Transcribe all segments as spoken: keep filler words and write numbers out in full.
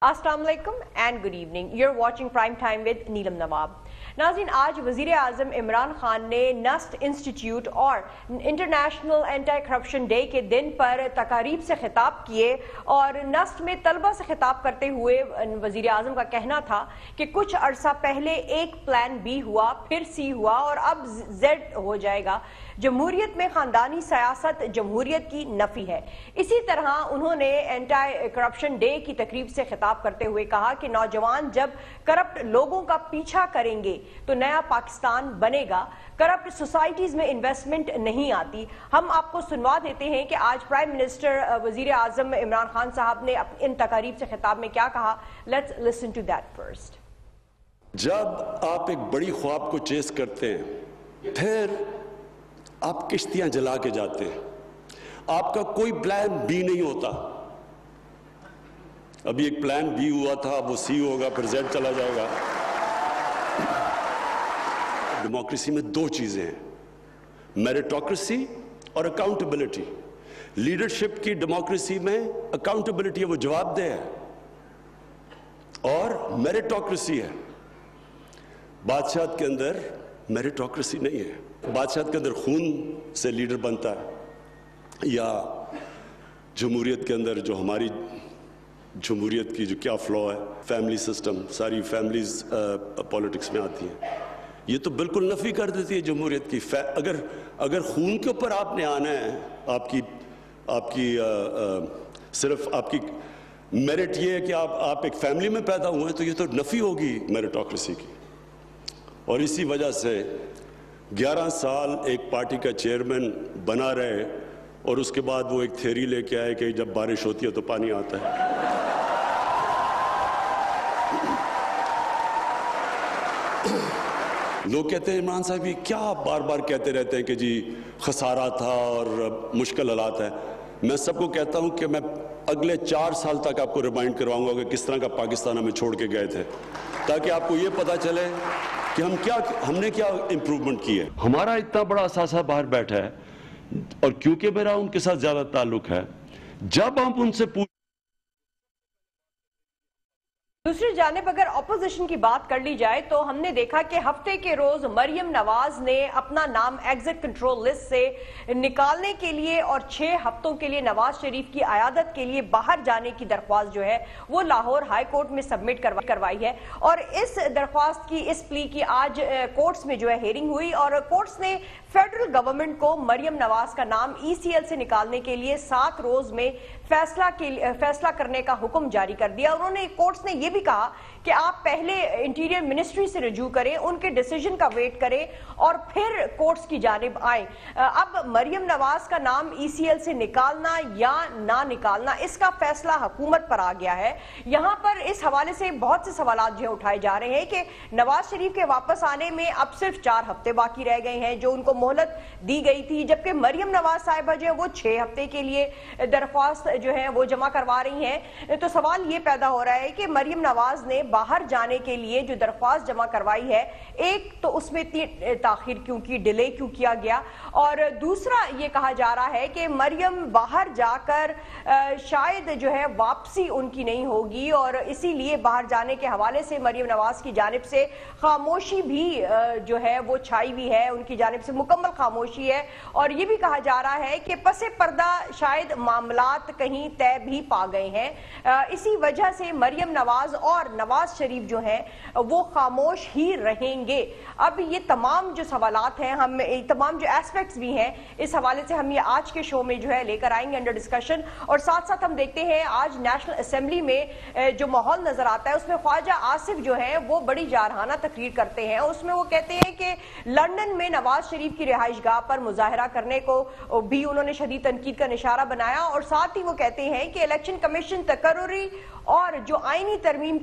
Assalamu alaikum and good evening. You're watching Prime Time with Neelam Nawab. नाज़रीन, आज वज़ीर आज़म इमरान खान ने नस्ट इंस्टीट्यूट और इंटरनेशनल एंटी करप्शन डे के दिन पर तकारीब से खिताब किए और नस्ट में तलबा से खिताब करते हुए वज़ीर आज़म का कहना था कि कुछ अरसा पहले एक प्लान बी हुआ, फिर सी हुआ और अब जेड हो जाएगा। जमहूरियत में ख़ानदानी सियासत जमहूरियत की नफ़ी है। इसी तरह उन्होंने एंटी करप्शन डे की तकरीब से खिताब करते हुए कहा कि नौजवान जब करप्ट लोगों का पीछा करेंगे तो नया पाकिस्तान बनेगा। करप्ट सोसाइटीज में इन्वेस्टमेंट नहीं आती। हम आपको सुनवा देते हैं कि आज प्राइम मिनिस्टर वजीर आजम इमरान खान साहब ने इन तकारीब से खिताब में क्या कहा। Let's listen to that first. जब आप एक बड़ी ख्वाब को चेस करते हैं, फिर आप किश्तियां जला के जाते हैं, आपका कोई प्लान बी नहीं होता। अभी एक प्लान बी हुआ था, वो सी होगा, फिर जेड चला जाएगा। डेमोक्रेसी में दो चीजें हैं, मेरिटोक्रेसी और अकाउंटेबिलिटी। लीडरशिप की डेमोक्रेसी में अकाउंटेबिलिटी है, वो जवाबदेह है, और मेरिटोक्रेसी है। बादशाह के अंदर मेरिटोक्रेसी नहीं है। बादशाह के अंदर खून से लीडर बनता है, या जमहूरियत के अंदर जो हमारी जमहूरियत की जो क्या फ्लॉ है, फैमिली सिस्टम, सारी फैमिलीज पॉलिटिक्स में आती हैं, ये तो बिल्कुल नफी कर देती है जमहूरियत की। अगर अगर खून के ऊपर आपने आना है, आपकी आपकी आ, आ, सिर्फ आपकी मेरिट ये है कि आप आप एक फैमिली में पैदा हुए हैं, तो ये तो नफी होगी मेरिटोक्रेसी की। और इसी वजह से ग्यारह साल एक पार्टी का चेयरमैन बना रहे और उसके बाद वो एक थ्योरी लेके आए कि जब बारिश होती है तो पानी आता है। लोग कहते हैं इमरान साहब ये क्या बार बार कहते रहते हैं कि जी खसारा था और मुश्किल हालात है। मैं सबको कहता हूं कि मैं अगले चार साल तक आपको रिमाइंड करवाऊंगा कि किस तरह का पाकिस्तान हमें छोड़ के गए थे, ताकि आपको ये पता चले कि हम क्या हमने क्या इंप्रूवमेंट की है। हमारा इतना बड़ा असासा बाहर बैठा है, और क्योंकि मेरा उनके साथ ज्यादा ताल्लुक है, जब हम उनसे पूछ दूसरी जानिब अगर अपोजिशन की बात कर ली जाए तो हमने देखा कि हफ्ते के रोज मरियम नवाज ने अपना नाम एग्जिट कंट्रोल लिस्ट से निकालने के लिए और छह हफ्तों के लिए नवाज शरीफ की आयादत के लिए बाहर जाने की दरख्वास्त जो है वो लाहौर हाई कोर्ट में सबमिट करवाई है। और इस दरख्वास्त की, इस प्ली की आज कोर्ट्स में जो है हेयरिंग हुई और कोर्ट्स ने फेडरल गवर्नमेंट को मरियम नवाज का नाम ई सी एल से निकालने के लिए सात रोज में फैसला के फैसला करने का हुक्म जारी कर दिया। उन्होंने कोर्ट्स ने यह भी कहा कि आप पहले इंटीरियर मिनिस्ट्री से रजू करें, उनके डिसीजन का वेट करें और फिर कोर्ट्स की जानिब आए। अब मरियम नवाज का नाम ई सी एल से निकालना या ना निकालना, इसका फैसला हुकूमत पर आ गया है। यहां पर इस हवाले से बहुत से सवाल जो उठाए जा रहे हैं कि नवाज शरीफ के वापस आने में अब सिर्फ चार हफ्ते बाकी रह गए हैं जो उनको मोहलत दी गई थी, जबकि मरियम नवाज साहिबा जो है वो छह हफ्ते के लिए दरख्वास्त जो है वो जमा करवा रही हैं। तो सवाल ये पैदा हो रहा है कि मरियम नवाज ने बाहर जाने के लिए जो दरख्वास्त जमा करवाई है, एक तो उसमें इतनी ताखिर क्यों की, डिले क्यों किया गया, और दूसरा ये कहा जा रहा है कि मरियम बाहर जाकर शायद जो है वापसी उनकी नहीं होगी और इसीलिए बाहर जाने के हवाले से मरियम नवाज की जानिब से खामोशी भी जो है वो छाई हुई है, उनकी जानिब से मुकम्मल खामोशी है। और ये भी कहा जा रहा है कि पसे पर्दा शायद मामलात कहीं तय भी पा गए हैं। इसी वजह से मरियम नवाज और नवाज शरीफ जो हैं वो खामोश ही रहेंगे। अब ये तमाम जो सवालात हैं, हम तमाम जो एस्पेक्ट्स भी हैं, इस हवाले से हम ये आज के शो में जो है लेकर आएंगे अंडर डिस्कशन। और साथ साथ हम देखते हैं आज नेशनल असेंबली में जो माहौल नजर आता है उसमें ख्वाजा आसिफ जो है वो बड़ी जारहाना तकरीर करते हैं। उसमें वो कहते हैं कि लंदन में नवाज शरीफ की रिहाइश गाह पर मुजाहरा करने को भी उन्होंने शदीद तनकीद का निशारा बनाया और साथ ही वो कहते हैं कि इलेक्शन कमीशन तकर्रुरी और जो आईनी तरमीम के मामले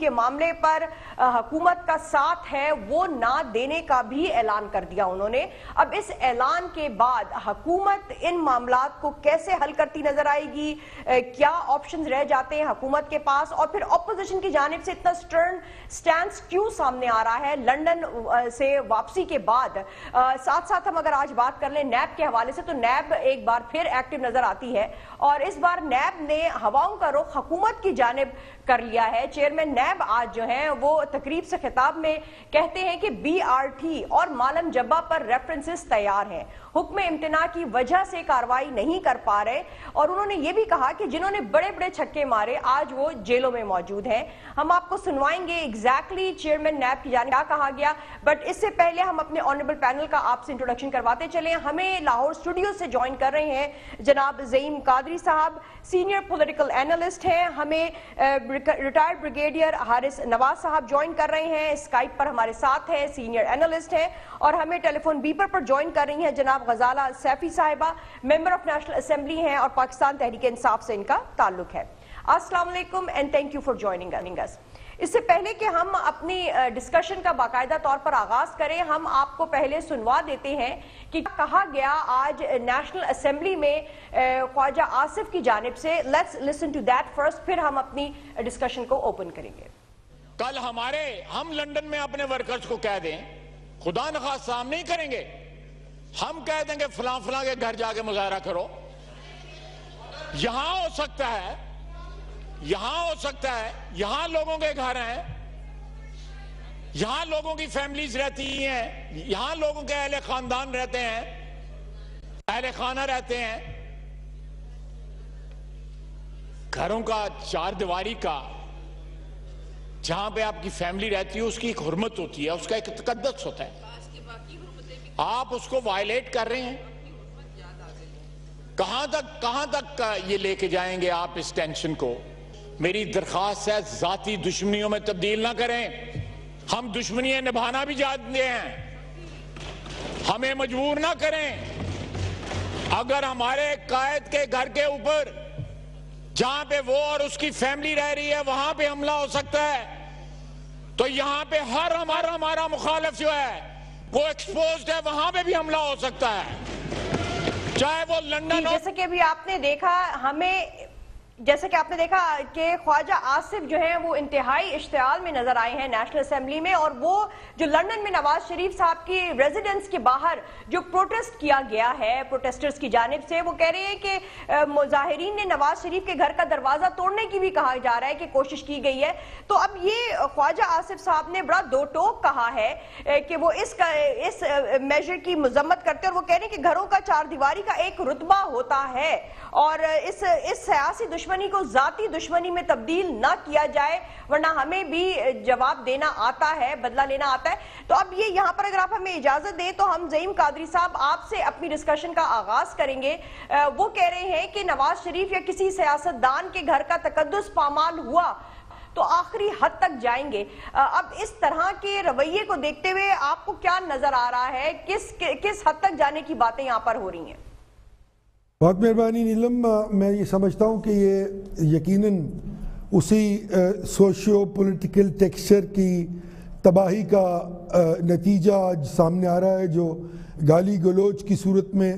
معاملے پر حکومت کا ساتھ ہے وہ نہ دینے کا بھی اعلان کر دیا انہوں نے۔ اب اس اعلان کے بعد حکومت ان معاملات کو کیسے حل کرتی نظر آئے گی، کیا آپشنز رہ جاتے ہیں حکومت کے پاس، اور پھر اپوزیشن کی جانب سے اتنا سٹرن سٹینس کیوں سامنے آ رہا ہے لندن سے واپسی کے بعد۔ ساتھ ساتھ ہم اگر آج بات کر لیں نیب کے حوالے سے، تو نیب ایک بار پھر ایکٹیو نظر آتی ہے اور اس بار نیب نے ہواؤں کا رخ حکومت کی جانب کر لیا ہے۔ چیئرمین نیب آج جو ہیں وہ تقریب سے خطاب میں کہتے ہیں کہ بی آر ٹی اور مالم جبہ پر ریفرنسز تیار ہیں، حکم امتناع کی وجہ سے کارروائی نہیں کر پا رہے، اور انہوں نے یہ بھی کہا کہ جنہوں نے بڑے بڑے چھکے مارے آج وہ جیلوں میں موجود ہیں۔ ہم آپ کو سنوائیں گے ایگزیکٹلی چیئرمین نیب کی جانب کیا کہا گیا، بٹ اس سے پہلے ہم اپنے آنریبل پینل کا آپ سے انٹروڈکشن کرواتے چلیں۔ ہمیں لاہور اسٹوڈیو سے جوائن کر رہے ہیں جناب زعیم قادری صاحب، سینئر پولیٹیکل اینالسٹ ہیں۔ ہمیں ریٹائرڈ بریگیڈیئر حارث نواز صاحب جوائن کر رہے ہیں، اسکائپ پر ہمارے ساتھ ہیں، سینئر اینالسٹ ہیں، اور ہمیں ٹیلی فون بیپر پر جوائن کر رہی ہیں جناب غزالہ سیفی صاحبہ، ممبر آف نیشنل اسمبلی ہیں اور پاکستان تحریک انصاف سے ان کا تعلق ہے۔ السلام علیکم and thank you for joining اس۔ اس سے پہلے کہ ہم اپنی ڈسکشن کا باقاعدہ طور پر آغاز کریں، ہم آپ کو پہلے سنوا دیتے ہیں کہ کہا گیا آج نیشنل اسمبلی میں خواجہ آصف کی جانب سے۔ Let's listen to that first, پھر ہم اپنی ڈسکشن کو اوپن کریں گے۔ کل ہمارے ہم لندن میں اپنے ورکرز کو کہہ دیں، خدا نخواستہ ہم نہیں کریں گے، ہم کہہ دیں کہ فلاں فلاں کے گھر جا کے مظاہرہ کرو۔ یہاں ہو سکتا ہے یہاں ہو سکتا ہے یہاں لوگوں کے گھر ہیں، یہاں لوگوں کی فیملیز رہتی ہیں، یہاں لوگوں کے اہل خاندان رہتے ہیں، اہل خانہ رہتے ہیں۔ گھروں کا، چار دیواری کا، جہاں پہ آپ کی فیملی رہتی ہے اس کی ایک حرمت ہوتی ہے، اس کا ایک تقدس ہوتا ہے، آپ اس کو وائلیٹ کر رہے ہیں۔ کہاں تک کہاں تک یہ لے کے جائیں گے آپ اس ٹینشن کو؟ میری درخواست ہے ذاتی دشمنیوں میں تبدیل نہ کریں۔ ہم دشمنیاں نبھانا بھی جانتے ہیں، ہمیں مجبور نہ کریں۔ اگر ہمارے قائد کے گھر کے اوپر جہاں پہ وہ اور اس کی فیملی رہ رہی ہے وہاں پہ حملہ ہو سکتا ہے، تو یہاں پہ ہر ہمارا ہمارا مخالف جو ہے وہ ایکسپوزڈ ہے، وہاں پہ بھی حملہ ہو سکتا ہے، چاہے وہ لندن ہو۔ جیسے کہ ابھی آپ نے دیکھا ہمیں جیسے کہ آپ نے دیکھا کہ خواجہ آصف جو ہیں وہ انتہائی اشتعال میں نظر آئے ہیں نیشنل اسمبلی میں، اور وہ جو لندن میں نواز شریف صاحب کی ریزیڈنس کے باہر جو پروٹیسٹ کیا گیا ہے پروٹیسٹرز کی جانب سے، وہ کہہ رہے ہیں کہ مظاہرین نے نواز شریف کے گھر کا دروازہ توڑنے کی بھی کہا جا رہا ہے کہ کوشش کی گئی ہے۔ تو اب یہ خواجہ آصف صاحب نے بڑا دو ٹوک کہا ہے کہ وہ اس اس میجر کی مذمت کرتے ہیں، اور وہ کہہ رہے ہیں کہ گھروں کا چار دیواری کا ایک رتبہ ہوتا ہے، اور اس اس سیاسی دشمن دشمنی کو ذاتی دشمنی میں تبدیل نہ کیا جائے، ورنہ ہمیں بھی جواب دینا آتا ہے، بدلہ لینا آتا ہے۔ تو اب یہ یہاں پر اگر آپ ہمیں اجازت دیں تو ہم زعیم قادری صاحب آپ سے اپنی ڈسکشن کا آغاز کریں گے۔ وہ کہہ رہے ہیں کہ نواز شریف یا کسی سیاستدان کے گھر کا تقدس پامال ہوا تو آخری حد تک جائیں گے۔ اب اس طرح کے رویے کو دیکھتے ہوئے آپ کو کیا نظر آ رہا ہے، کس کس حد تک جانے کی باتیں یہاں پر ہو رہی ہیں؟ بہت مہربانی نیلم، میں یہ سمجھتا ہوں کہ یہ یقیناً اسی سوشیو پولیٹیکل ٹیکسچر کی تباہی کا نتیجہ آج سامنے آ رہا ہے، جو گالی گلوچ کی صورت میں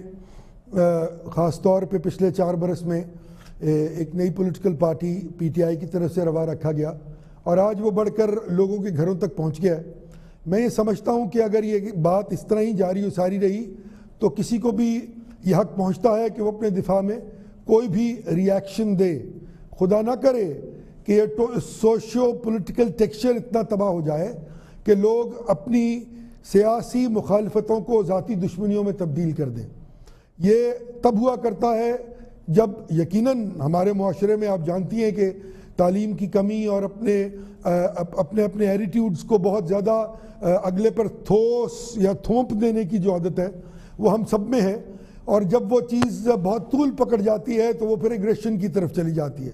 خاص طور پہ پچھلے چار برس میں ایک نئی political party P T I کی طرف سے روا رکھا گیا، اور آج وہ بڑھ کر لوگوں کے گھروں تک پہنچ گیا ہے۔ میں یہ سمجھتا ہوں کہ اگر یہ بات اس طرح ہی جاری و ساری رہی تو کسی کو بھی یہ حق پہنچتا ہے کہ وہ اپنے دفاع میں کوئی بھی ری ایکشن دے۔ خدا نہ کرے کہ یہ سوشیو پولیٹیکل ٹیکسچر اتنا تباہ ہو جائے کہ لوگ اپنی سیاسی مخالفتوں کو ذاتی دشمنیوں میں تبدیل کر دیں۔ یہ تب ہوا کرتا ہے جب یقیناً ہمارے معاشرے میں آپ جانتی ہیں کہ تعلیم کی کمی اور اپنے اپنے اپنے ایٹیٹیوڈز کو بہت زیادہ اگلے پر ٹھوس یا تھوپ دینے کی جو عادت ہے وہ ہم سب میں ہے، اور جب وہ چیز بہت طول پکڑ جاتی ہے تو وہ پھر ایگریشن کی طرف چلی جاتی ہے۔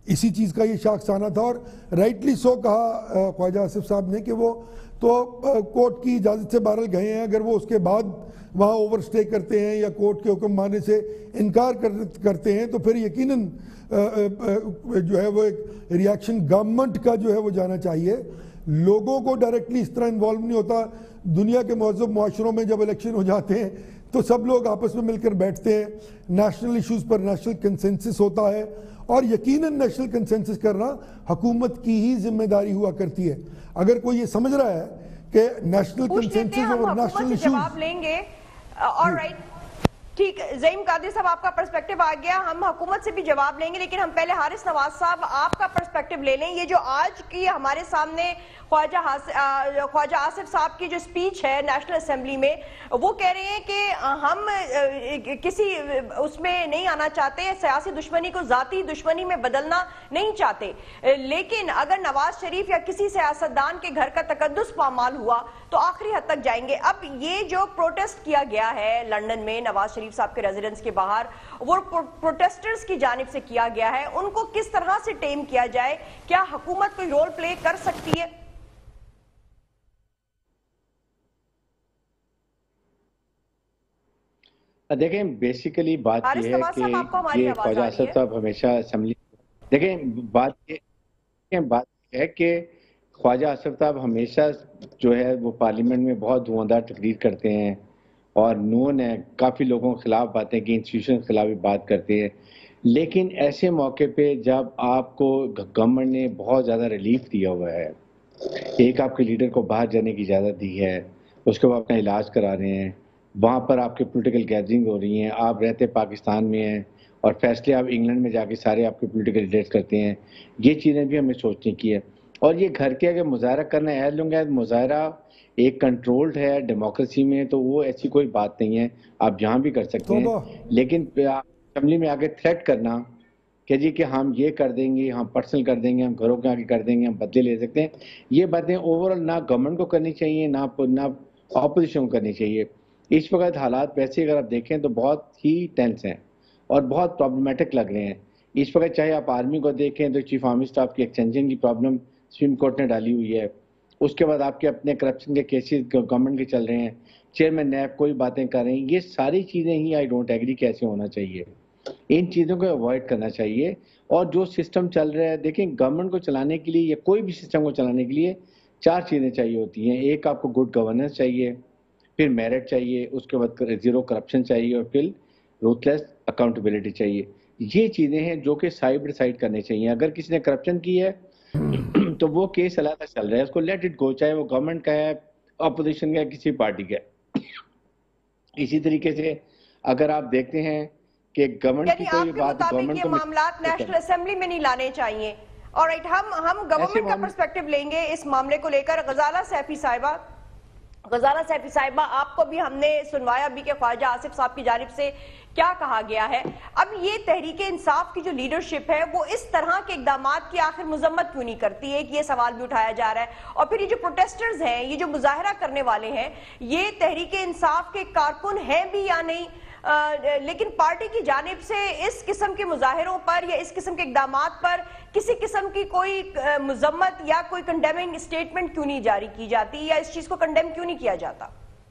اسی چیز کا یہ شاخسانہ تھا. اور رائٹلی سو کہا خواجہ آصف صاحب نے کہ وہ تو کورٹ کی اجازت سے بہرحال گئے ہیں, اگر وہ اس کے بعد وہاں اوور سٹے کرتے ہیں یا کورٹ کے حکم ماننے سے انکار کرتے ہیں تو پھر یقیناً جو ہے وہ ایک ریاکشن گورنمنٹ کا جو ہے وہ جانا چاہیے. لوگوں کو ڈائریکٹلی اس طرح انوالو نہیں ہوتا. دنیا کے مہذب معاشروں میں جب الیکشن ہو جاتے ہیں تو سب لوگ آپس میں مل کر بیٹھتے ہیں, نیشنل ایشوز پر نیشنل کنسنسس ہوتا ہے, اور یقیناً نیشنل کنسنسس کرنا حکومت کی ہی ذمہ داری ہوا کرتی ہے. اگر کوئی یہ سمجھ رہا ہے کہ نیشنل کنسنسس اور نیشنل ایشوز جواب لیں گے, اور رائٹ ٹھیک, زعیم قادری صاحب آپ کا پرسپیکٹیو آ گیا, ہم حکومت سے بھی جواب لیں گے, لیکن ہم پہلے حارث نواز صاحب آپ کا پرسپیکٹیو لے لیں. یہ جو آج کی ہمارے سامنے خواجہ خواجہ آصف صاحب کی جو سپیچ ہے نیشنل اسمبلی میں, وہ کہہ رہے ہیں کہ ہم کسی اس میں نہیں آنا چاہتے, سیاسی دشمنی کو ذاتی دشمنی میں بدلنا نہیں چاہتے, لیکن اگر نواز شریف یا کسی سیاستدان کے گھر کا تقدس پامال ہوا تو آخری حد تک جائیں گے. اب یہ جو پروٹیسٹ کیا گیا ہے لندن میں نواز شریف صاحب کے ریزیڈنس کے باہر, وہ پروٹیسٹرز کی جانب سے کیا گیا ہے, ان کو کس طرح سے ٹیم کیا جائے, کیا حکومت کوئی رول پلے کر سکتی ہے؟ دیکھیں بیسیکلی بات یہ ہے کہ یہ خواجہ آصف صاحب ہمیشہ اسمبلی دیکھیں بات یہ بات ہے کہ خواجہ آصف صاحب ہمیشہ جو ہے وہ پارلیمنٹ میں بہت دھواندار تقریر کرتے ہیں, اور نون ہے کافی لوگوں کے خلاف باتیں کی, انسٹیٹیوشن کے خلاف بھی بات کرتے ہیں, لیکن ایسے موقع پہ جب آپ کو گورنمنٹ نے بہت زیادہ ریلیف دیا ہوا ہے, ایک آپ کے لیڈر کو باہر جانے کی اجازت دی ہے, اس کے بعد اپنا علاج کرا رہے ہیں, وہاں پر آپ کے پولیٹیکل گیدرنگ ہو رہی ہیں, آپ رہتے پاکستان میں ہیں اور فیصلے آپ انگلینڈ میں جا کے سارے آپ کے پولیٹیکل لیڈرز کرتے ہیں, یہ چیزیں بھی ہمیں سوچنے کی ہے. اور یہ گھر کے اگر مظاہرہ کرنا ہے لوں گے, مظاہرہ ایک کنٹرولڈ ہے ڈیموکریسی میں, تو وہ ایسی کوئی بات نہیں ہے, آپ جہاں بھی کر سکتے ہیں, لیکن اسمبلی میں آگے تھریٹ کرنا کہ جی کہ ہم یہ کر دیں گے, ہم پرسنل کر دیں گے, ہم گھروں کے آگے کر دیں گے, ہم بدلے لے سکتے ہیں, یہ باتیں اوورال نہ گورنمنٹ کو کرنی چاہیے نہ نہ اپوزیشن کو کرنی چاہیے. اس وقت حالات ویسے اگر آپ دیکھیں تو بہت ہی ٹینس ہیں اور بہت پرابلمیٹک لگ رہے ہیں. اس وقت چاہے آپ آرمی کو دیکھیں تو چیف آرمی اسٹاف کی ایکسٹینشن کی پرابلم سپریم کورٹ نے ڈالی ہوئی ہے, اس کے بعد آپ کے اپنے کرپشن کے کیسز گورنمنٹ کے چل رہے ہیں, چیئرمین نیب کوئی باتیں کر رہے ہیں, یہ ساری چیزیں ہی آئی ڈونٹ ایگری کیسے ہونا چاہیے, ان چیزوں کو اوائڈ کرنا چاہیے. اور جو سسٹم چل رہا ہے دیکھیں گورنمنٹ کو چلانے کے لیے یا کوئی بھی سسٹم کو چلانے کے لیے چار چیزیں چاہیے ہوتی ہیں. ایک آپ کو گڈ گورننس چاہیے, پھر میرٹ چاہیے, اس کے بعد زیرو کرپشن چاہیے, اور پھر روتھلیس اکاؤنٹیبلٹی چاہیے. یہ چیزیں ہیں جو کہ سائڈ بائی سائڈ کرنے چاہیے. اگر کسی نے کرپشن کی ہے تو وہ کیس علیحدہ چل رہا ہے, اس کو لیٹ اٹ گو, چاہے وہ گورنمنٹ کا ہے, اپوزیشن کا ہے, کسی پارٹی کا ہے. اسی طریقے سے اگر آپ دیکھتے ہیں کہ گورنمنٹ کی کوئی بات گورنمنٹ کو معاملات نیشنل اسمبلی میں نہیں لانے چاہیے. آلرائٹ, ہم ہم گورنمنٹ کا پرسپیکٹیو لیں گے اس معاملے کو لے کر. غزالہ سیفی صاحبہ غزالہ سیفی صاحبہ آپ کو بھی ہم نے سنوایا بھی کہ خواجہ آصف صاحب کی جانب سے کیا کہا گیا ہے. اب یہ تحریک انصاف کی جو لیڈرشپ ہے وہ اس طرح کے اقدامات کی آخر مذمت کیوں نہیں کرتی ہے, کہ یہ سوال بھی اٹھایا جا رہا ہے. اور پھر یہ جو پروٹیسٹرز ہیں, یہ جو مظاہرہ کرنے والے ہیں, یہ تحریک انصاف کے کارکن ہیں بھی یا نہیں, لیکن پارٹی کی جانب سے اس قسم کے مظاہروں پر یا اس قسم کے اقدامات پر کسی قسم کی کوئی مذمت یا کوئی کنڈیمنگ اسٹیٹمنٹ کیوں نہیں جاری کی جاتی, یا اس چیز کو کنڈیم کیوں نہیں کیا جاتا؟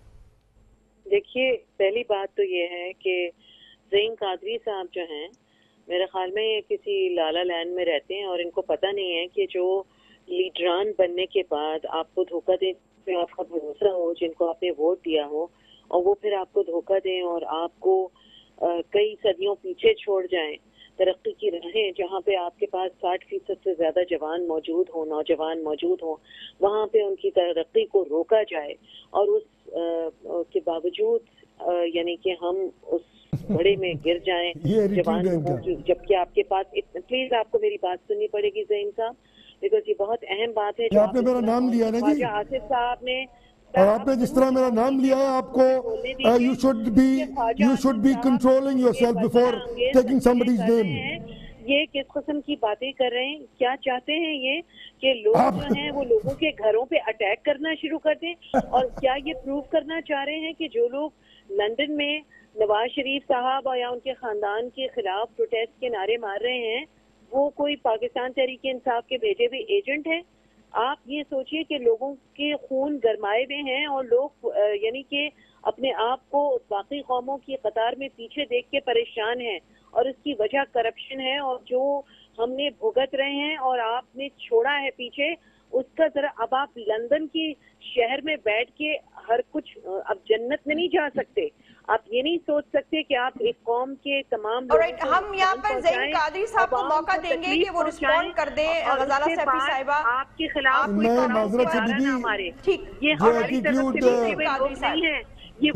دیکھیے, پہلی بات تو یہ ہے کہ زعیم قادری صاحب جو ہیں میرے خیال میں کسی لالا لینڈ میں رہتے ہیں, اور ان کو پتہ نہیں ہے کہ جو لیڈران بننے کے بعد آپ کو دھوکہ دیں, آپ کا بھروسہ ہو, جن کو آپ نے ووٹ دیا ہو, اور وہ پھر آپ کو دھوکہ دیں اور آپ کو کئی صدیوں پیچھے چھوڑ جائیں ترقی کی راہیں جہاں پہ آپ کے پاس ساٹھ فیصد سے زیادہ جوان موجود ہوں, نوجوان موجود ہوں, وہاں پہ ان کی ترقی کو روکا جائے, اور اس کے باوجود یعنی کہ ہم اس بڑے میں گر جائیں جوان ہوں, جبکہ آپ کے پاس. پلیز آپ کو میری بات سننی پڑے گی زعیم صاحب, بیکاز یہ بہت اہم بات ہے. آپ نے میرا نام لیا نا جی, آصف صاحب نے, اور آپ نے جس طرح میرا نام لیا ہے, آپ کو you should be you should be controlling yourself before taking somebody's name. یہ کس قسم کی باتیں کر رہے ہیں؟ کیا چاہتے ہیں یہ کہ لوگ جو ہیں وہ لوگوں کے گھروں پہ اٹیک کرنا شروع کر دیں؟ اور کیا یہ پروو کرنا چاہ رہے ہیں کہ جو لوگ لندن میں نواز شریف صاحب یا ان کے خاندان کے خلاف پروٹیسٹ کے نعرے مار رہے ہیں وہ کوئی پاکستان تحریک انصاف کے بھیجے ہوئے ایجنٹ ہیں؟ آپ یہ سوچئے کہ لوگوں کے خون گرمائے ہوئے ہیں اور لوگ یعنی کہ اپنے آپ کو باقی قوموں کی قطار میں پیچھے دیکھ کے پریشان ہیں، اور اس کی وجہ کرپشن ہے، اور جو ہم نے بھگت رہے ہیں اور آپ نے چھوڑا ہے پیچھے، اس کا ذرا اب آپ لندن کی شہر میں بیٹھ کے ہر کچھ اب جنت میں نہیں جا سکتے. آپ یہ نہیں سوچ سکتے کہ آپ ایک قوم کے تمام لوگوں ہم یہاں پر زین قادری صاحب کو موقع دیں گے کہ وہ رسپونڈ کر دیں. غزالہ سیفی صاحبہ آپ کے خلاف میں معذرت سے بی بی ٹھیک یہ جو ہماری طرف سے بھی لوگ نہیں ہیں، یہ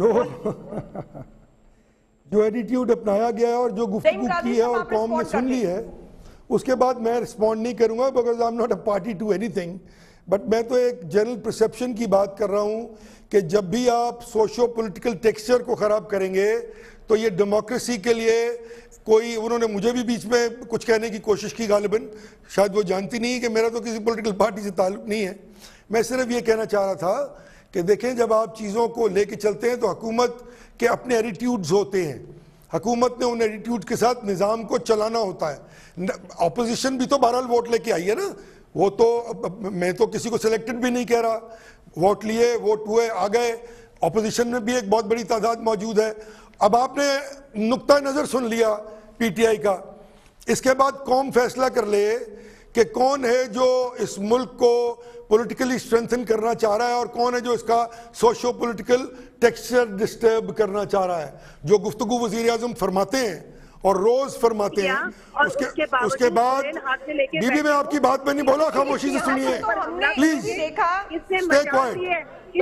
جو ایٹیٹیوڈ اپنایا گیا ہے اور جو گفتگو کی ہے اور قوم نے سن لی ہے، اس کے بعد میں رسپونڈ نہیں کروں گا because I am not a party to anything. But میں تو ایک جنرل پرسیپشن کی بات کر رہا ہوں کہ جب بھی آپ سوشو پولیٹیکل ٹیکسچر کو خراب کریں گے تو یہ ڈیموکریسی کے لیے کوئی، انہوں نے مجھے بھی بیچ میں کچھ کہنے کی کوشش کی، غالباً شاید وہ جانتی نہیں کہ میرا تو کسی پولیٹیکل پارٹی سے تعلق نہیں ہے. میں صرف یہ کہنا چاہ رہا تھا کہ دیکھیں جب آپ چیزوں کو لے کے چلتے ہیں تو حکومت کے اپنے ایٹیٹیوڈز ہوتے ہیں، حکومت نے ان ایٹیٹیوڈ کے ساتھ نظام کو چلانا ہوتا ہے. اپوزیشن بھی تو بہرحال ووٹ لے کے آئی ہے نا، وہ تو میں تو کسی کو سلیکٹڈ بھی نہیں کہہ رہا، ووٹ لیے ووٹ ہوئے آ گئے. اپوزیشن میں بھی ایک بہت بڑی تعداد موجود ہے. اب آپ نے نقطہ نظر سن لیا پی ٹی آئی کا، اس کے بعد قوم فیصلہ کر لے کہ کون ہے جو اس ملک کو پولیٹیکلی اسٹرینتھن کرنا چاہ رہا ہے اور کون ہے جو اس کا سوشو پولیٹیکل ٹیکسچر ڈسٹرب کرنا چاہ رہا ہے. جو گفتگو وزیر اعظم فرماتے ہیں اور روز فرماتے ہیں، اس کے اس کے بعد بی بی میں آپ کی بات میں نہیں بولا، خاموشی سے سنیے پلیز، اسٹے کوائٹ.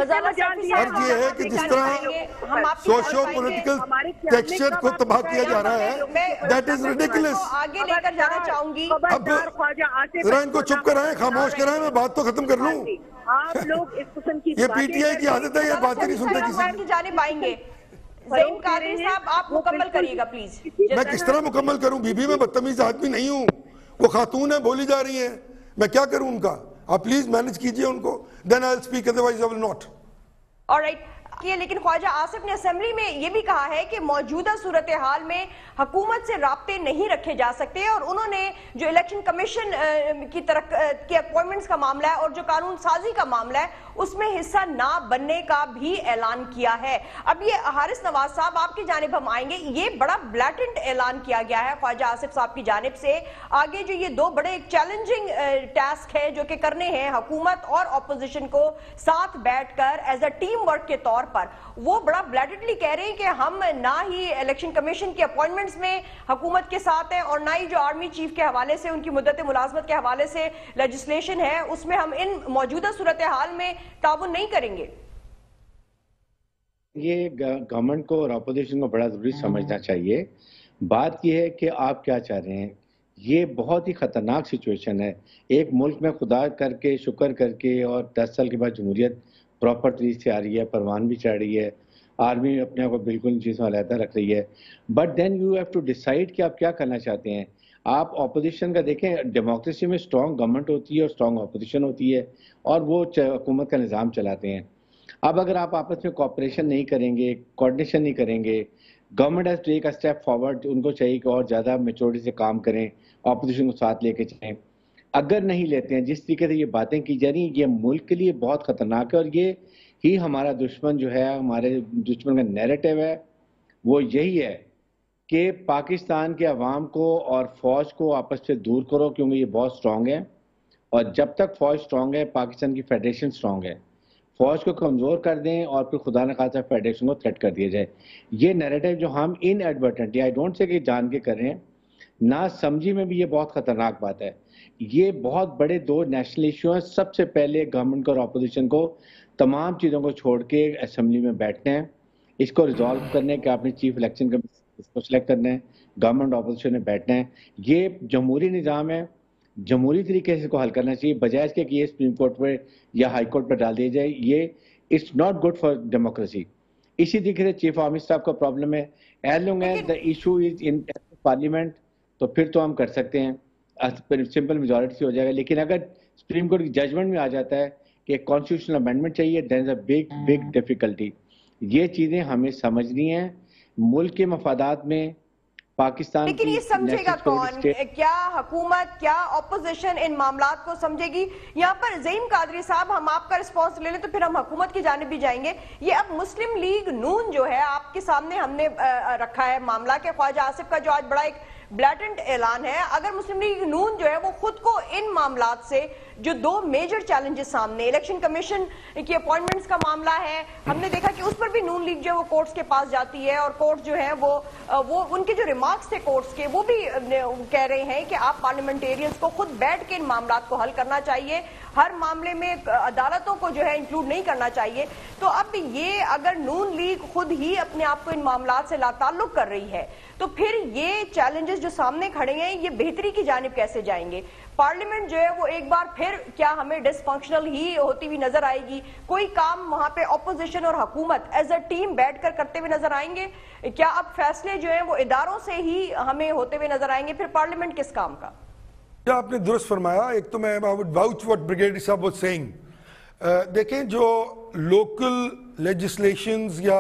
عرض یہ ہے کہ جس طرح سوشو پولیٹیکل ٹیکسچر کو تباہ کیا جا رہا ہے، دیٹ از ریڈیکولس. آگے لے کر جانا چاہوں گی. اب ذرا ان کو چپ کرائیں، خاموش کرائیں، میں بات تو ختم کر لوں. آپ لوگ اس قسم کی یہ پی ٹی آئی کی عادت ہے، یہ باتیں نہیں سنتے کسی کی. جانب آئیں گے زین قادری صاحب، آپ مکمل کریے گا پلیز. میں کس طرح مکمل کروں؟ بی بی میں بدتمیز آدمی نہیں ہوں، وہ خاتون ہیں، بولی جا رہی ہیں، میں کیا کروں ان کا؟ آپ پلیز مینج کیجئے ان کو. then I'll speak, otherwise I will not. all right. لیکن خواجہ آصف نے اسمبلی میں یہ بھی کہا ہے کہ موجودہ صورتحال میں حکومت سے رابطے نہیں رکھے جا سکتے، اور انہوں نے جو الیکشن کمیشن کی طرف کے اپوائنٹمنٹس کا معاملہ ہے اور جو قانون سازی کا معاملہ ہے اس میں حصہ نہ بننے کا بھی اعلان کیا ہے. اب یہ حارث نواز صاحب آپ کی جانب ہم آئیں گے، یہ بڑا بلیٹنٹ اعلان کیا گیا ہے خواجہ آصف صاحب کی جانب سے. آگے جو یہ دو بڑے چیلنجنگ ٹاسک ہے جو کہ کرنے ہیں حکومت اور اپوزیشن کو ساتھ بیٹھ کر ایز اے ٹیم ورک کے طور پر، وہ بڑا بلیٹنٹلی کہہ رہے ہیں کہ ہم نہ ہی الیکشن کمیشن کے اپوائنٹمنٹس میں حکومت کے ساتھ ہیں اور نہ ہی جو آرمی چیف کے حوالے سے ان کی مدت ملازمت کے حوالے سے لیجسلیشن ہے اس میں ہم ان موجودہ صورتحال میں تعاون نہیں کریں گے. یہ گورنمنٹ کو اور اپوزیشن کو بڑا ضروری سمجھنا چاہیے. بات یہ ہے کہ آپ کیا چاہ رہے ہیں. یہ بہت ہی خطرناک سچویشن ہے. ایک ملک میں خدا کر کے شکر کر کے اور دس سال کے بعد جمہوریت پراپر طریقے سے آ رہی ہے، پروان بھی چڑھ رہی ہے، آرمی اپنے آپ کو بالکل ان چیزوں علیحدہ رکھ رہی ہے. But then you have to decide کہ آپ کیا کرنا چاہتے ہیں. آپ اپوزیشن کا دیکھیں، ڈیموکریسی میں اسٹرانگ گورنمنٹ ہوتی ہے اور اسٹرانگ اپوزیشن ہوتی ہے اور وہ حکومت کا نظام چلاتے ہیں. اب اگر آپ آپس میں کوآپریشن نہیں کریں گے، کوآرڈینیشن نہیں کریں گے، government has to take a step forward. ان کو چاہیے کہ اور زیادہ میچورٹی سے کام کریں، اپوزیشن کو ساتھ لے کے چلیں. اگر نہیں لیتے ہیں، جس طریقے سے یہ باتیں کی جا رہی ہیں، یہ ملک کے لیے بہت خطرناک ہے. اور یہ ہی ہمارا دشمن جو ہے، ہمارے دشمن کا نیریٹو ہے، وہ یہی ہے کہ پاکستان کے عوام کو اور فوج کو آپس سے دور کرو، کیونکہ یہ بہت اسٹرانگ ہے. اور جب تک فوج اسٹرانگ ہے، پاکستان کی فیڈریشن اسٹرانگ ہے. فوج کو کمزور کر دیں اور پھر خدا نہ خاصا فیڈریشن کو تھریٹ کر دیا جائے. یہ نیریٹو جو ہم ان ایڈورٹنٹلی، آئی ڈونٹ سے کہ جان کے کر رہے ہیں، نہ سمجھی میں بھی یہ بہت خطرناک بات ہے. یہ بہت بڑے دو نیشنل ایشو ہیں. سب سے پہلے گورنمنٹ کو اور اپوزیشن کو تمام چیزوں کو چھوڑ کے اسمبلی میں بیٹھنا ہے، اس کو ریزالو کرنا ہے کہ آپ نے چیف الیکشن کمیشن کو سلیکٹ کرنا ہے، گورنمنٹ اپوزیشن میں بیٹھنا ہے. یہ جمہوری نظام ہے، جمہوری طریقے سے اس کو حل کرنا چاہیے، بجائے اس کے کہ یہ سپریم کورٹ پہ یا ہائی کورٹ پہ ڈال دیا جائے. یہ it's not good for democracy. اسی طریقے سے چیف آرمی اسٹاف کا پرابلم ہے. As long as the issue is in parliament تو پھر تو ہم کر سکتے ہیں، سمپل میجورٹی سے ہو جائے گا. لیکن اگر سپریم کورٹ کی ججمنٹ میں آ جاتا ہے کہ کانسٹیٹیوشنل امینڈمنٹ چاہیے، then is a big big difficulty. یہ چیزیں ہمیں سمجھنی ہیں. ملک کے مفادات میں پاکستان لیکن یہ سمجھے گا کون؟ کیا حکومت، کیا اپوزیشن ان معاملات کو سمجھے گی؟ یہاں پر زعیم قادری صاحب، ہم آپ کا رسپانس لے لیں تو پھر ہم حکومت کی جانب بھی جائیں گے. یہ اب مسلم لیگ نون جو ہے آپ کے سامنے ہم نے رکھا ہے معاملہ کہ خواجہ آصف کا جو آج بڑا ایک بلیٹنٹ اعلان ہے، اگر مسلم لیگ نون جو ہے وہ خود کو ان معاملات سے جو دو میجر چیلنجز سامنے، الیکشن کمیشن کی اپوائنٹمنٹس کا معاملہ ہے، ہم نے دیکھا کہ اس پر بھی نون لیگ جو ہے وہ کورٹس کے پاس جاتی ہے اور کورٹس جو ہیں وہ وہ ان کے جو ریمارکس تھے کورٹس کے وہ بھی کہہ رہے ہیں کہ آپ پارلیمنٹیرینز کو خود بیٹھ کے ان معاملات کو حل کرنا چاہیے، ہر معاملے میں عدالتوں کو جو ہے انکلوڈ نہیں کرنا چاہیے. تو اب یہ اگر نون لیگ خود ہی اپنے آپ کو ان معاملات سے لا تعلق کر رہی ہے تو پھر یہ چیلنجز جو سامنے کھڑے ہیں یہ بہتری کی جانب کیسے جائیں گے؟ پارلیمنٹ جو ہے وہ ایک بار پھر کیا ہمیں ڈس فنکشنل ہی ہوتی ہوئی نظر آئے گی؟ کوئی کام وہاں پہ اپوزیشن اور حکومت ایز اے ٹیم بیٹھ کر کرتے ہوئے نظر آئیں گے؟ کیا اب فیصلے جو ہیں وہ اداروں سے ہی ہمیں ہوتے ہوئے نظر آئیں گے؟ پھر پارلیمنٹ کس کام کا؟ آپ نے درست فرمایا. ایک تو میں واؤچ واٹ بریگیڈیئر صاحب واز سیئنگ. دیکھیں جو لوکل لیجسلیشنز یا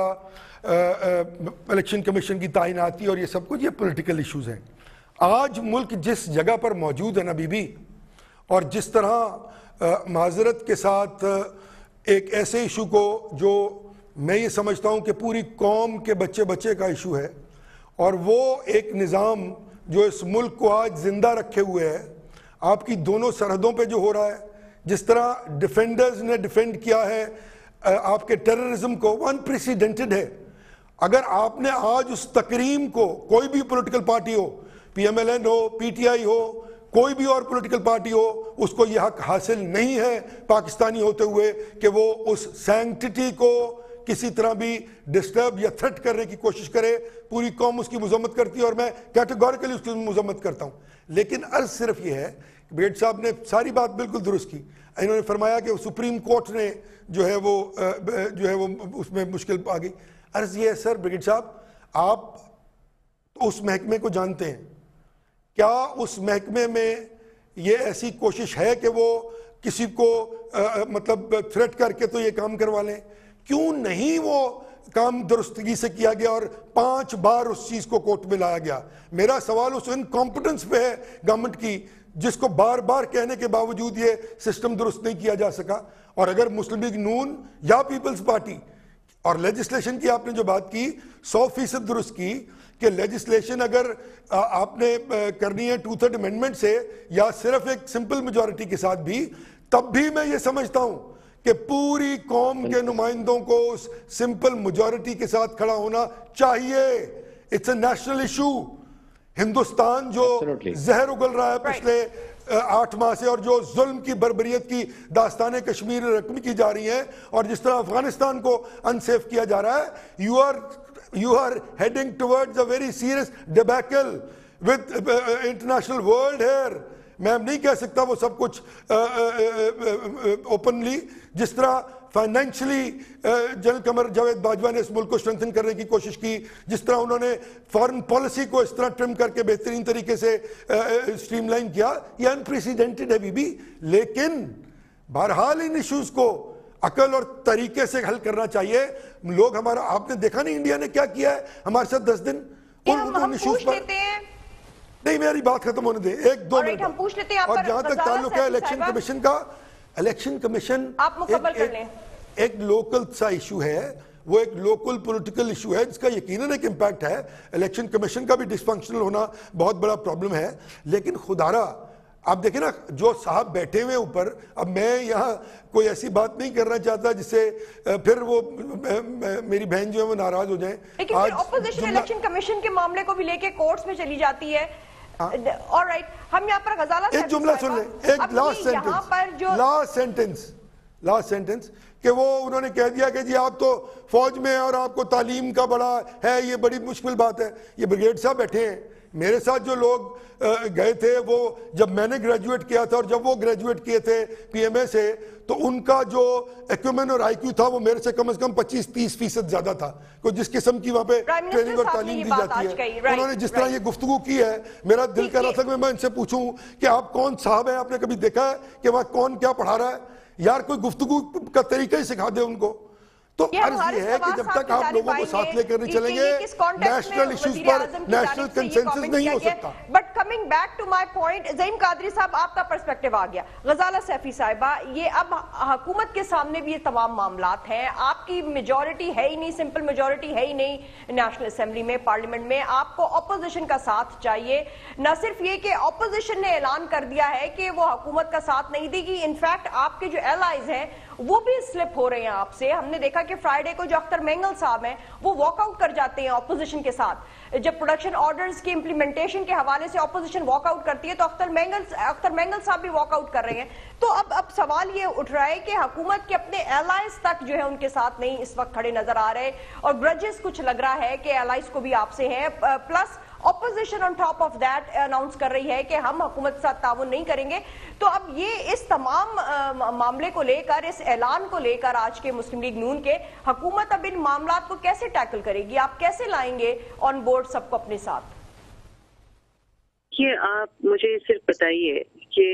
الیکشن کمیشن کی تعیناتی اور یہ سب کچھ یہ پولیٹیکل ایشوز ہیں. آج ملک جس جگہ پر موجود ہے نا بی بی، اور جس طرح معذرت کے ساتھ ایک ایسے ایشو کو جو میں یہ سمجھتا ہوں کہ پوری قوم کے بچے بچے کا ایشو ہے، اور وہ ایک نظام جو اس ملک کو آج زندہ رکھے ہوئے ہے، آپ کی دونوں سرحدوں پہ جو ہو رہا ہے، جس طرح ڈیفینڈرز نے ڈیفینڈ کیا ہے آپ کے ٹیررزم کو، وہ انپریسیڈنٹڈ ہے. اگر آپ نے آج اس تکریم کو، کوئی بھی پولیٹیکل پارٹی ہو، پی ایم ایل این ہو، پی ٹی آئی ہو، کوئی بھی اور پولیٹیکل پارٹی ہو، اس کو یہ حق حاصل نہیں ہے پاکستانی ہوتے ہوئے کہ وہ اس سینکٹیٹی کو کسی طرح بھی ڈسٹرب یا تھریٹ کرنے کی کوشش کرے. پوری قوم اس کی مذمت کرتی ہے اور میں کیٹیگوریکلی اس کی مذمت کرتا ہوں. لیکن عرض صرف یہ ہے کہ بریگیڈیئر صاحب نے ساری بات بالکل درست کی. انہوں نے فرمایا کہ سپریم کورٹ نے جو ہے وہ جو ہے وہ اس میں مشکل آ گئی. عرض یہ ہے سر بریگیڈیئر صاحب، آپ اس محکمے کو جانتے ہیں، کیا اس محکمے میں یہ ایسی کوشش ہے کہ وہ کسی کو مطلب تھریٹ کر کے تو یہ کام کروا لیں؟ کیوں نہیں وہ کام درستگی سے کیا گیا اور پانچ بار اس چیز کو کورٹ میں لایا گیا؟ میرا سوال اس انکمپٹنس پہ ہے گورنمنٹ کی، جس کو بار بار کہنے کے باوجود یہ سسٹم درست نہیں کیا جا سکا. اور اگر مسلم لیگ نون یا پیپلز پارٹی اور لیجسلیشن کی آپ نے جو بات کی سو فیصد درست کی کہ لیجسلیشن اگر آپ نے کرنی ہے ٹو تھرڈ امینڈمنٹ سے یا صرف ایک سمپل میجورٹی کے ساتھ بھی، تب بھی میں یہ سمجھتا ہوں کہ پوری قوم کے نمائندوں کو اس سمپل میجورٹی کے ساتھ کھڑا ہونا چاہیے. It's a national issue. Hindustan جو زہر اگل رہا ہے پچھلے آٹھ ماہ سے، اور جو ظلم کی بربریت کی داستانیں کشمیر رقم کی جا رہی ہیں، اور جس طرح افغانستان کو انسیف کیا جا رہا ہے، you are you are heading towards a very serious debacle with international world here. میں نہیں کہہ سکتا وہ سب کچھ اوپنلی، جس طرح فائنینشلی جنرل قمر جاوید باجوہ نے اس ملک کو اسٹرینتھن کرنے کی کوشش کی، جس طرح انہوں نے فارن پالیسی کو اس طرح ٹرم کر کے بہترین طریقے سے اسٹریم لائن کیا، یہ انپریسیڈنٹڈ ہے بی بی. لیکن بہرحال ان ایشوز کو عقل اور طریقے سے حل کرنا چاہیے. لوگ ہمارا، آپ نے دیکھا نہیں انڈیا نے کیا کیا ہے ہمارے ساتھ دس دن ان ایشوز پر. نہیں میری بات ختم ہونے دیں ایک دو منٹ. اور جہاں تک تعلق ہے الیکشن کمیشن کا، الیکشن کمیشن ایک لوکل سا ایشو ہے، وہ ایک لوکل پولیٹیکل ایشو ہے جس کا یقیناً ایک امپیکٹ ہے. الیکشن کمیشن کا بھی ڈس فنکشنل ہونا بہت بڑا پرابلم ہے. لیکن خدارہ آپ دیکھیں نا جو صاحب بیٹھے ہوئے اوپر، اب میں یہاں کوئی ایسی بات نہیں کرنا چاہتا جس سے پھر وہ میری بہن جو ہے وہ ناراض ہو جائیں. لیکن پھر اپوزیشن الیکشن کمیشن کے معاملے کو بھی لے کے کورٹس میں چلی جاتی ہے. آلرائٹ، ہم یہاں پر غزالہ ایک جملہ سن لیں، ایک last sentence last sentence last sentence کہ وہ انہوں نے کہہ دیا کہ جی آپ تو فوج میں اور آپ کو تعلیم کا بڑا ہے، یہ بڑی مشکل بات ہے. یہ بریگیڈ صاحب بیٹھے ہیں میرے ساتھ، جو لوگ گئے تھے وہ جب میں نے گریجویٹ کیا تھا اور جب وہ گریجویٹ کیے تھے پی ایم اے سے، تو ان کا جو ایکومن اور آئی کیو تھا وہ میرے سے کم از کم پچیس تیس فیصد زیادہ تھا. کوئی جس قسم کی وہاں پہ ٹریننگ اور تعلیم دی جاتی ہے، انہوں نے جس طرح یہ گفتگو کی ہے، میرا دل کر رہا تھا کہ میں ان سے پوچھوں کہ آپ کون صاحب ہیں، آپ نے کبھی دیکھا ہے کہ وہاں کون کیا پڑھا رہا ہے؟ یار کوئی گفتگو کا طریقہ ہی سکھا دے ان کو. تو عرض یہ ہے کہ جب تک آپ لوگوں کو ساتھ لے کر نہیں چلیں گے نیشنل ایشوز پر نیشنل کنسنسس نہیں ہو سکتا. But coming back to my point, Zaeem Qadri صاحب آپ کا پرسپیکٹیو آ گیا. غزالہ سیفی صاحبہ، یہ اب حکومت کے سامنے بھی یہ تمام معاملات ہیں. آپ کی میجورٹی ہے ہی نہیں، سمپل میجورٹی ہے ہی نہیں نیشنل اسمبلی میں، پارلیمنٹ میں. آپ کو اپوزیشن کا ساتھ چاہیے. نہ صرف یہ کہ اپوزیشن نے اعلان کر دیا ہے کہ وہ حکومت کا ساتھ نہیں دے گی، انفیکٹ آپ کے جو ایلائز ہیں وہ بھی سلپ ہو رہے ہیں آپ سے. ہم نے دیکھا کہ فرائیڈے کو جو اختر مینگل صاحب ہیں وہ واک آؤٹ کر جاتے ہیں اپوزیشن کے ساتھ. جب پروڈکشن آرڈرز کی امپلیمنٹیشن کے حوالے سے اپوزیشن واک آؤٹ کرتی ہے تو اختر مینگل اختر مینگل صاحب بھی واک آؤٹ کر رہے ہیں. تو اب اب سوال یہ اٹھ رہا ہے کہ حکومت کے اپنے ایلائز تک جو ہے ان کے ساتھ نہیں اس وقت کھڑے نظر آ رہے، اور گرجز کچھ لگ رہا ہے کہ ایلائز کو بھی آپ سے ہیں. Plus opposition on top of that announce کر رہی ہے کہ ہم حکومت کے ساتھ تعاون نہیں کریں گے. تو اب یہ اس تمام معاملے کو لے کر، اس اعلان کو لے کر آج کے مسلم لیگ نون کے، حکومت اب ان معاملات کو کیسے ٹیکل کرے گی؟ آپ کیسے لائیں گے آن بورڈ سب کو اپنے ساتھ؟ یہ آپ مجھے صرف بتائیے کہ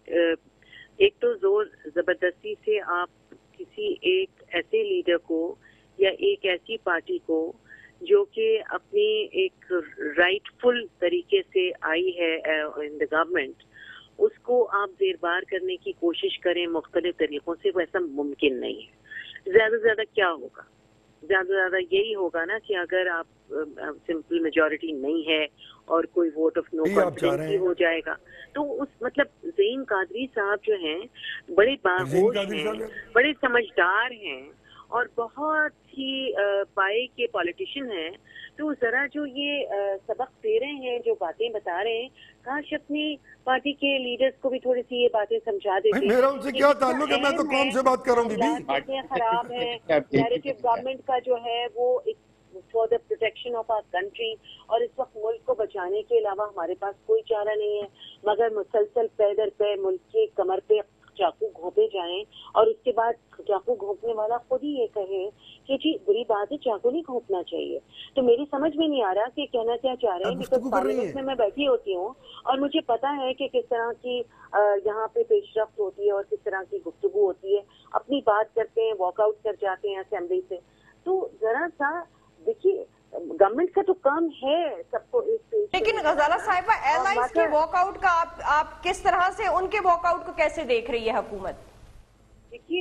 ایک تو زور زبردستی سے آپ کسی ایک ایسے لیڈر کو یا ایک ایسی پارٹی کو جو کہ اپنی ایک رائٹ فل طریقے سے آئی ہے ان دا گورنمنٹ، اس کو آپ زیر بار کرنے کی کوشش کریں مختلف طریقوں سے، وہ ایسا ممکن نہیں ہے. زیادہ سے زیادہ کیا ہوگا؟ زیادہ سے زیادہ یہی ہوگا نا کہ اگر آپ سمپل میجورٹی نہیں ہے اور کوئی ووٹ آف نو کانفیڈنس ہی ہو جائے گا تو اس مطلب زعیم قادری صاحب جو ہیں بڑے باہوش ہیں، بڑے سمجھدار ہیں اور بہت ہی پائے کے پالیٹیشین ہیں. تو ذرا جو یہ سبق دے رہے ہیں، جو باتیں بتا رہے ہیں، کاش اپنی پارٹی کے لیڈرز کو بھی تھوڑی سی یہ باتیں سمجھا دیتے. میرا ان سے کیا تعلق ہے؟ میں تو قوم سے بات کر رہا ہوں. باتیں خراب ہیں. نیریٹو گورنمنٹ کا جو ہے وہ for the protection of our country, اور اس وقت ملک کو بچانے کے علاوہ ہمارے پاس کوئی چارہ نہیں ہے مگر مسلسل پے در پے ملک کے کمر پہ چاقو گھونپے جائیں، اور اس کے بعد چاقو گھونپنے والا خود ہی یہ کہے کہ جی بری بات ہے، چاقو نہیں گھونپنا چاہیے. تو میری سمجھ میں نہیں آ رہا کہ کہنا کیا چاہ رہے ہیں، بیکاز پارلیمنٹ میں میں بیٹھی ہوتی ہوں اور مجھے پتا ہے کہ کس طرح کی یہاں پہ پیش رفت ہوتی ہے اور کس طرح کی گفتگو ہوتی ہے. اپنی بات کرتے ہیں، واک آؤٹ کر جاتے ہیں اسمبلی سے. تو ذرا سا دیکھیے، گورنمنٹ کا تو کام ہے سب کو ایک، لیکن غزالہ صاحبہ ایلائز کے واک آؤٹ کا آپ آپ کس طرح سے ان کے واک آؤٹ کو کیسے دیکھ رہی ہے حکومت؟ دیکھیے،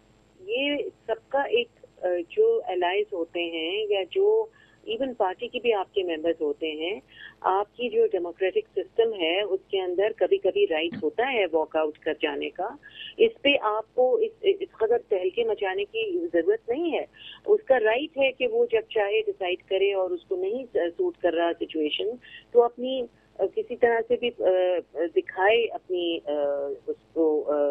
یہ سب کا ایک جو ایلائز ہوتے ہیں یا جو ایون پارٹی کے بھی آپ کے ممبرز ہوتے ہیں، آپ کی جو ڈیموکریٹک سسٹم ہے اس کے اندر کبھی کبھی رائٹ ہوتا ہے واک آؤٹ کر جانے کا. اس پہ آپ کو اس قدر تہلکے مچانے کی ضرورت نہیں ہے. اس کا رائٹ ہے کہ وہ جب چاہے ڈیسائیڈ کرے، اور اس کو نہیں سوٹ کر رہا سچویشن تو اپنی کسی طرح سے بھی دکھائے اپنی اس کو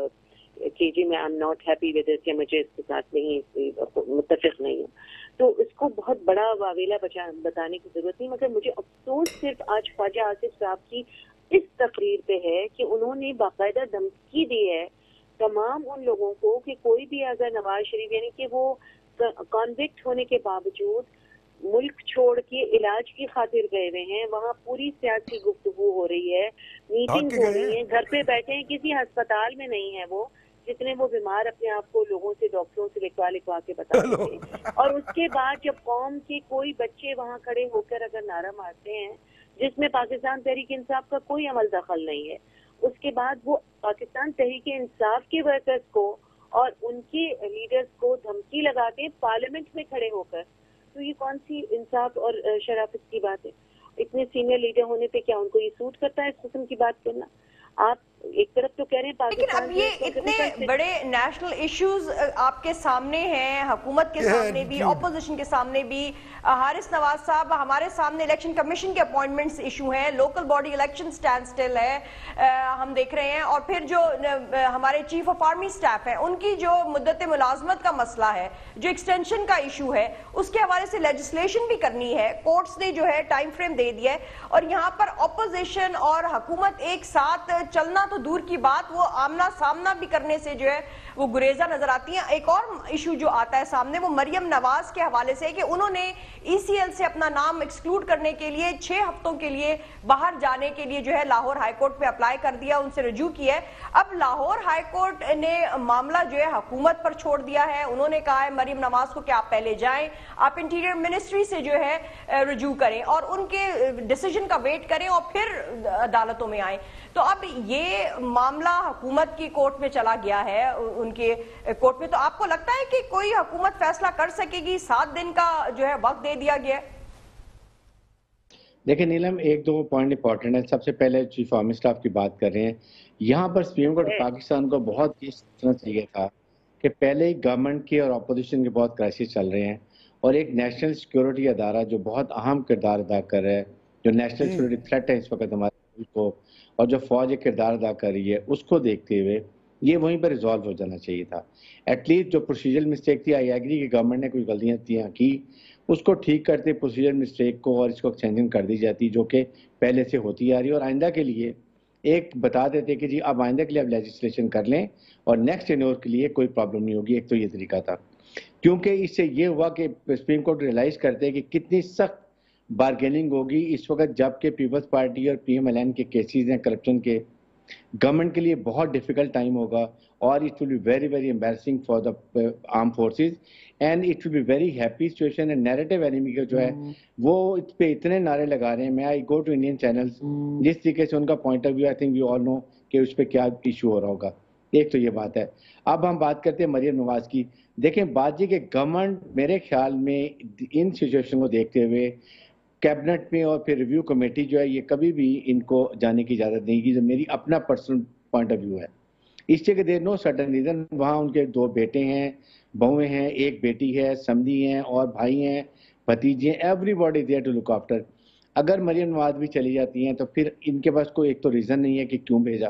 کہ جی میں I am not happy with this, یا مجھے اس کے ساتھ نہیں متفق نہیں ہوں. تو اس کو بہت بڑا واویلا بتانے کی ضرورت نہیں. مگر مجھے افسوس صرف آج خواجہ آصف صاحب کی اس تقریر پہ ہے کہ انہوں نے باقاعدہ دھمکی دی ہے تمام ان لوگوں کو کہ کوئی بھی اگر نواز شریف، یعنی کہ وہ کانوکٹ ہونے کے باوجود ملک چھوڑ کے علاج کی خاطر گئے ہوئے ہیں، وہاں پوری سیاسی گفتگو ہو رہی ہے، میٹنگ ہو رہی ہے، گھر پہ بیٹھے ہیں، کسی ہسپتال میں نہیں ہے وہ، جتنے وہ بیمار اپنے آپ کو لوگوں سے، ڈاکٹروں سے لکھوا لکھوا کے بتاتے ہیں. اور اس کے بعد جب قوم کے کوئی بچے وہاں کھڑے ہو کر اگر نعرہ مارتے ہیں جس میں پاکستان تحریک انصاف کا کوئی عمل دخل نہیں ہے، اس کے بعد وہ پاکستان تحریک انصاف کے ورکرز کو اور ان کے لیڈرز کو دھمکی لگاتے ہیں پارلیمنٹ میں کھڑے ہو کر، تو یہ کون سی انصاف اور شرافت کی بات ہے؟ اتنے سینئر لیڈر ہونے پہ کیا ان کو یہ سوٹ کرتا ہے اس قسم کی بات کرنا؟ آپ ایک طرف تو کہہ رہے ہیں پاکستان، لیکن اب یہ اتنے بڑے نیشنل ایشوز آپ کے سامنے ہیں، حکومت کے سامنے بھی، اپوزیشن کے سامنے بھی. حارث نواز صاحب، ہمارے سامنے الیکشن کمیشن کے اپوائنٹمنٹس ایشو ہیں، local body election standstill ہے ہم دیکھ رہے ہیں، اور پھر جو ہمارے چیف آف آرمی سٹاف ہیں ان کی جو مدت ملازمت کا مسئلہ ہے، جو ایکسٹینشن کا ایشو ہے، اس کے حوالے سے لیجسلیشن بھی کرنی ہے. کورٹس نے جو ہے ٹائم فریم دے دیا ہے، اور یہاں پر اپوزیشن اور حکومت ایک ساتھ چلنا تو دور کی بات، وہ آمنا سامنا بھی کرنے سے جو ہے وہ گریزہ نظر آتی ہیں. ایک اور ایشو جو آتا ہے سامنے وہ مریم نواز کے حوالے سے کہ انہوں نے ای سی ایل سے اپنا نام ایکسکلوڈ کرنے کے لیے چھ ہفتوں کے لیے باہر جانے کے لیے جو ہے لاہور ہائی کورٹ پہ اپلائی کر دیا, ان سے رجوع کیا ہے. اب لاہور ہائی کورٹ نے معاملہ جو ہے حکومت پر چھوڑ دیا ہے. انہوں نے کہا ہے مریم نواز کو کہ آپ پہلے جائیں, آپ انٹیریئر منسٹری سے جو ہے رجوع کریں اور ان کے ڈیسیجن کا ویٹ کریں اور پھر عدالتوں میں آئیں. تو اب یہ معاملہ حکومت کی کورٹ میں چلا گیا ہے, ان کے کورٹ میں. تو آپ کو لگتا ہے کہ کوئی حکومت فیصلہ کر سکے گی؟ سات دن کا جو ہے وقت دے دیا گیا ہے. دیکھیں نیلم, ایک دو پوائنٹ امپورٹنٹ ہے. سب سے پہلے چیف آرمی اسٹاف کی بات کر رہے ہیں. یہاں پر سپریم کورٹ پاکستان کو بہت یہ سوچنا چاہیے تھا کہ پہلے ہی گورنمنٹ کے اور اپوزیشن کے بہت کرائسس چل رہے ہیں, اور ایک نیشنل سیکیورٹی ادارہ جو بہت اہم کردار ادا کر رہا ہے, جو نیشنل سیکیورٹی تھریٹ ہے اس وقت ہمارے ملک کو, اور جو فوج ایک کردار ادا کر رہی ہے, اس کو دیکھتے ہوئے یہ وہیں پر ریزالو ہو جانا چاہیے تھا. ایٹ لیسٹ جو پروسیجرل مسٹیک تھی, آئی ایگری کہ گورنمنٹ نے کچھ غلطیاں کی, اس کو ٹھیک کرتے پروسیجر مسٹیک کو اور اس کو ایکسٹینشن کر دی جاتی جو کہ پہلے سے ہوتی آ رہی ہے, اور آئندہ کے لیے ایک بتا دیتے کہ جی اب آئندہ کے لیے اب لیجسلیشن کر لیں اور نیکسٹ ٹینیور کے لیے کوئی پرابلم نہیں ہوگی. ایک تو یہ طریقہ تھا, کیونکہ اس سے یہ ہوا کہ سپریم کورٹ ریلائز کرتے کہ کتنی سخت بارگیننگ ہوگی اس وقت جب کہ پیپلز پارٹی اور پی ایم ایل این کے کیسز ہیں کرپشن کے. گورنمنٹ کے لیے بہت ڈیفیکلٹ ٹائم ہوگا, اور it will be very very embarrassing for the arm forces, and it will be very happy situation. And narrative enemy کا جو ہے وہ اس پہ اتنے نعرے لگا رہے ہیں. میں I go to Indian channels, جس طریقے سے ان کا point of view I think we all know کہ اس پہ کیا ایشو ہو رہا ہوگا. ایک تو یہ بات ہے. اب ہم بات کرتے ہیں مریم نواز کی. دیکھیں بات یہ کہ گورنمنٹ میرے خیال میں ان سچویشن کو دیکھتے ہوئے کیبنٹ میں اور پھر ریویو کمیٹی جو ہے یہ کبھی بھی ان کو جانے کی اجازت نہیں کی, جو میری اپنا پرسنل پوائنٹ آف ویو ہے. اس لیے کہ دیر نو سرٹن ریزن, وہاں ان کے دو بیٹے ہیں, بہویں ہیں, ایک بیٹی ہے, سمدھی ہیں اور بھائی ہیں, بھتیجے ہیں, everybody there to look after. اگر مریم نواز بھی چلی جاتی ہیں تو پھر ان کے پاس کوئی ایک تو ریزن نہیں ہے کہ کیوں بھیجا.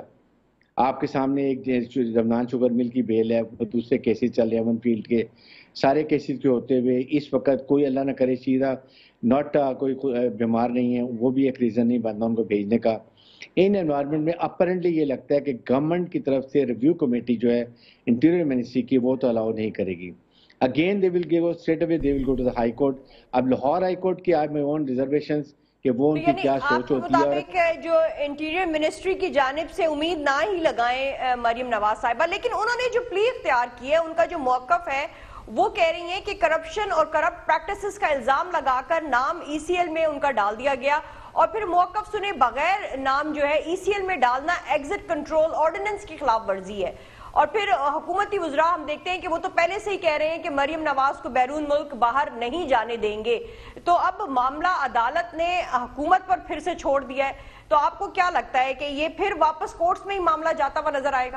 آپ کے سامنے ایک رمضان شوگر مل کی بیل ہے, دوسرے کیسز چل رہے ہیں ون فیلڈ کے, سارے کیسز کے ہوتے ہوئے اس وقت کوئی اللہ نہ کرے سیدھا ناٹ کوئی بیمار نہیں ہے, وہ بھی ایک ریزن نہیں بنتا ان کو بھیجنے کا. ان انوائرمنٹ میں اپرنٹلی یہ لگتا ہے کہ گورنمنٹ کی طرف سے ریویو کمیٹی جو ہے انٹیریئر منسٹری کی وہ تو الاؤ نہیں کرے گی. Again they will give straight away they will go to the high court. اب لاہور ہائی کورٹ کی آئی مائی اون ریزرویشنز کہ وہ ان کی کیا سوچ ہوتی ہے. آپ کے جو انٹیریئر منسٹری کی جانب سے امید نہ ہی لگائیں مریم نواز صاحبہ, لیکن انہوں نے جو پلی اختیار کی ہے, ان کا جو موقف ہے وہ کہہ رہی ہیں کہ کرپشن اور کرپٹ پریکٹسز کا الزام لگا کر نام ای سی ایل میں ان کا ڈال دیا گیا, اور پھر موقف سنے بغیر نام جو ہے ای سی ایل میں ڈالنا ایگزٹ کنٹرول آرڈیننس کی خلاف ورزی ہے. اور پھر حکومتی وزراء ہم دیکھتے ہیں کہ وہ تو پہلے سے ہی کہہ رہے ہیں کہ مریم نواز کو بیرون ملک باہر نہیں جانے دیں گے. تو اب معاملہ عدالت نے حکومت پر پھر سے چھوڑ دیا ہے, تو آپ کو کیا لگتا ہے کہ یہ پھر واپس کورٹس میں ہی معاملہ جاتا ہوا نظر آئے گا؟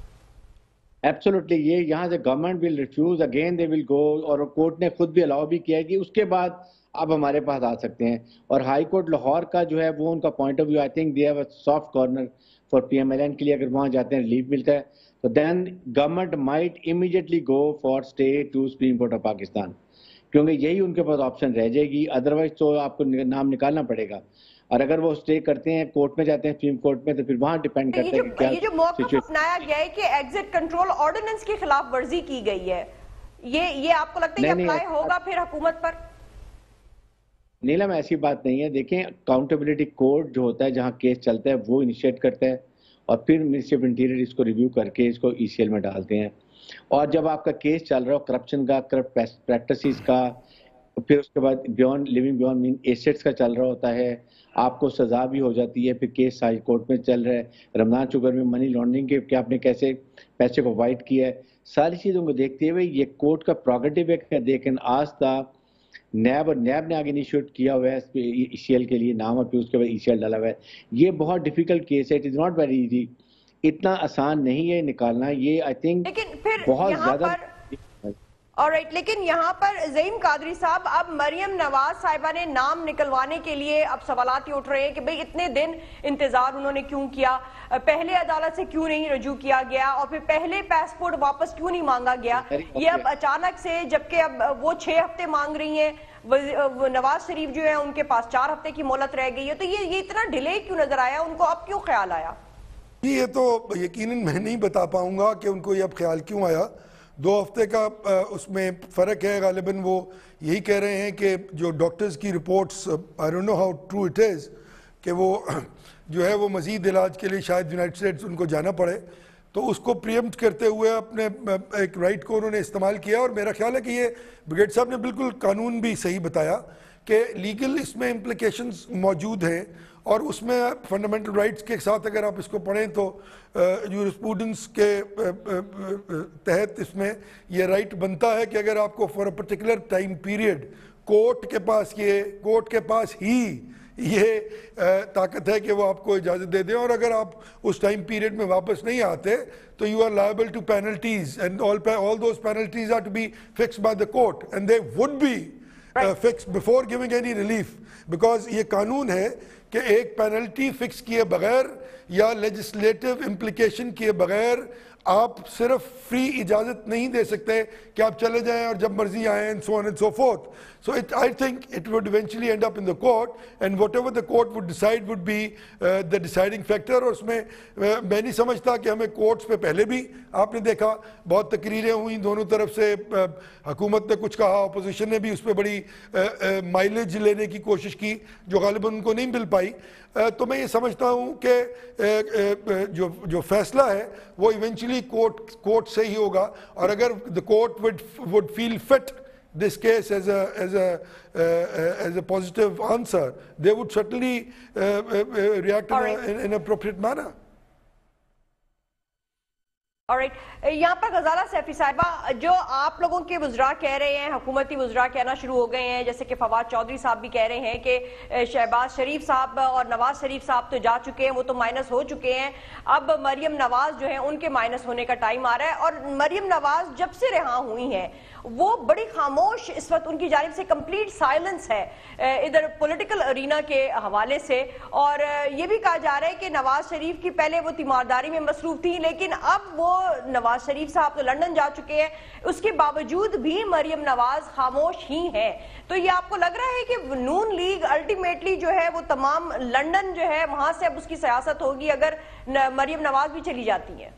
ایبسولوٹلی, یہ یہاں سے government will refuse, again they will go, اور کورٹ نے خود بھی الاؤ بھی کیا ہے کہ اس کے بعد اب ہمارے پاس آ سکتے ہیں. اور ہائی کورٹ لاہور کا جو ہے وہ ان کا point of view I think they have a soft corner for P M L N کے لیے. اگر وہاں جاتے ہیں ریلیف ملتا ہے تو then government might immediately go for stay to supreme court of Pakistan, کیونکہ یہی ان کے پاس آپشن رہ جائے گی. ادروائز تو آپ کو نام نکالنا پڑے گا, اور اگر وہ اسٹے کرتے ہیں کورٹ میں جاتے ہیں سپریم کورٹ میں تو پھر وہاں ڈیپینڈ کرتا ہے کہ کیا یہ جو موقف اپنایا گیا ہے کہ ایگزٹ کنٹرول آرڈیننس کی خلاف ورزی کی گئی ہے, یہ یہ آپ کو لگتا ہے کہ اپلائی ہوگا پھر حکومت پر؟ نیلم ایسی بات نہیں ہے. دیکھیں اکاؤنٹیبلٹی کورٹ جو ہوتا ہے جہاں کیس چلتا ہے وہ انیشیٹ کرتا ہے, اور پھر منسٹری آف انٹیریئر اس کو ریویو کر کے اس کو ای سی ایل میں ڈالتے ہیں. اور جب آپ کا کیس چل رہا ہو کرپشن کا, کرپٹ پریکٹسز کا, پھر اس کے بعد beyond living beyond means assets کا چل رہا ہوتا ہے, آپ کو سزا بھی ہو جاتی ہے, پھر کیس ہائی کورٹ میں چل رہا ہے, رمضان شوگر میں منی لانڈرنگ کے کہ آپ نے کیسے پیسے کو وائٹ کیا ہے, ساری چیزوں کو دیکھتے ہوئے یہ کورٹ کا پروگیٹو ہے کہ they can ask the NAB, اور نیب نے آگے انیشیٹ کیا ہوا ہے ای سی ایل کے لیے نام, اور پھر اس کے بعد ای سی ایل ڈالا ہوا ہے. یہ بہت ڈیفیکلٹ کیس ہے, it is not very easy, اتنا آسان نہیں ہے نکالنا یہ. آئی تھنک بہت زیادہ. آلرائٹ, لیکن یہاں پر زعیم قادری صاحب, اب مریم نواز صاحبہ نے نام نکلوانے کے لیے اب سوالات ہی اٹھ رہے ہیں کہ بھئی اتنے دن انتظار انہوں نے کیوں کیا, پہلے عدالت سے کیوں نہیں رجوع کیا گیا, اور پھر پہلے پیسپورٹ واپس کیوں نہیں مانگا گیا. یہ اب اچانک سے, جبکہ اب وہ چھ ہفتے مانگ رہی ہیں, نواز شریف جو ہے ان کے پاس چار ہفتے کی مہلت رہ گئی ہے, تو یہ یہ اتنا ڈیلے کیوں نظر آیا ان کو, اب کیوں خیال آیا؟ یہ تو یقیناً میں نہیں بتا پاؤں گا کہ ان کو یہ اب خیال کیوں آیا. دو ہفتے کا اس میں فرق ہے. غالباً وہ یہی کہہ رہے ہیں کہ جو ڈاکٹرز کی reports I don't know how true it is کہ وہ جو ہے وہ مزید علاج کے لیے شاید یونائٹڈ اسٹیٹس ان کو جانا پڑے, تو اس کو پریمپٹ کرتے ہوئے اپنے ایک رائٹ کو انہوں نے استعمال کیا. اور میرا خیال ہے کہ یہ بریگیڈ صاحب نے بالکل قانون بھی صحیح بتایا کہ لیگل اس میں امپلیکیشنز موجود ہیں, اور اس میں فنڈامنٹل رائٹس کے ساتھ اگر آپ اس کو پڑھیں تو جورسپروڈنس کے تحت اس میں یہ رائٹ بنتا ہے کہ اگر آپ کو for a particular time period court کے پاس یہ کورٹ کے پاس ہی یہ طاقت ہے کہ وہ آپ کو اجازت دے دیں, اور اگر آپ اس ٹائم پیریڈ میں واپس نہیں آتے تو you are liable to penalties, and all those penalties are to be fixed by the court, and they would be fix before giving any relief, because یہ قانون ہے کہ ایک پینلٹی فکس کیے بغیر یا لیجسلیٹو امپلیکیشن کیے بغیر آپ صرف فری اجازت نہیں دے سکتے کہ آپ چلے جائیں اور جب مرضی آئیں and so on and so forth. So it, I think it would eventually end up in the court, and whatever the court would decide would be uh, the deciding factor. اور اس میں uh, میں نہیں سمجھتا کہ ہمیں courts پہ پہلے بھی آپ نے دیکھا بہت تقریریں ہوئیں دونوں طرف سے, uh, حکومت نے کچھ کہا, اپوزیشن نے بھی اس پہ بڑی مائلیج uh, uh, لینے کی کوشش کی جو غالباً ان کو نہیں مل پائی. uh, تو میں یہ سمجھتا ہوں کہ uh, uh, جو جو فیصلہ ہے وہ ایونچولی کورٹ کورٹ سے ہی ہوگا, اور اگر the court would would feel fit this case as a as a uh, as a positive answer, they would certainly uh, uh, react in, a, in an appropriate manner. Alright, یہاں پر غزالہ سیفی صاحبہ, جو آپ لوگوں کے وزراء کہہ رہے ہیں, حکومتی وزراء کہنا شروع ہو گئے ہیں, جیسے کہ فواد چودھری صاحب بھی کہہ رہے ہیں کہ شہباز شریف صاحب اور نواز شریف صاحب تو جا چکے ہیں, وہ تو مائنس ہو چکے ہیں, اب مریم نواز جو ہیں ان کے مائنس ہونے کا ٹائم آ رہا ہے. اور مریم نواز جب سے رہا ہوئی ہیں وہ بڑی خاموش, اس وقت ان کی جانب سے کمپلیٹ سائلنس ہے ادھر پولیٹیکل ارینا کے حوالے سے, اور یہ بھی کہا جا رہا ہے کہ نواز شریف کی پہلے وہ تیمارداری میں مصروف تھی, لیکن اب وہ نواز شریف صاحب تو لندن جا چکے ہیں, اس کے باوجود بھی مریم نواز خاموش ہی ہیں. تو یہ آپ کو لگ رہا ہے کہ نون لیگ الٹیمیٹلی جو ہے وہ تمام لندن جو ہے وہاں سے اب اس کی سیاست ہوگی اگر مریم نواز بھی چلی جاتی ہیں؟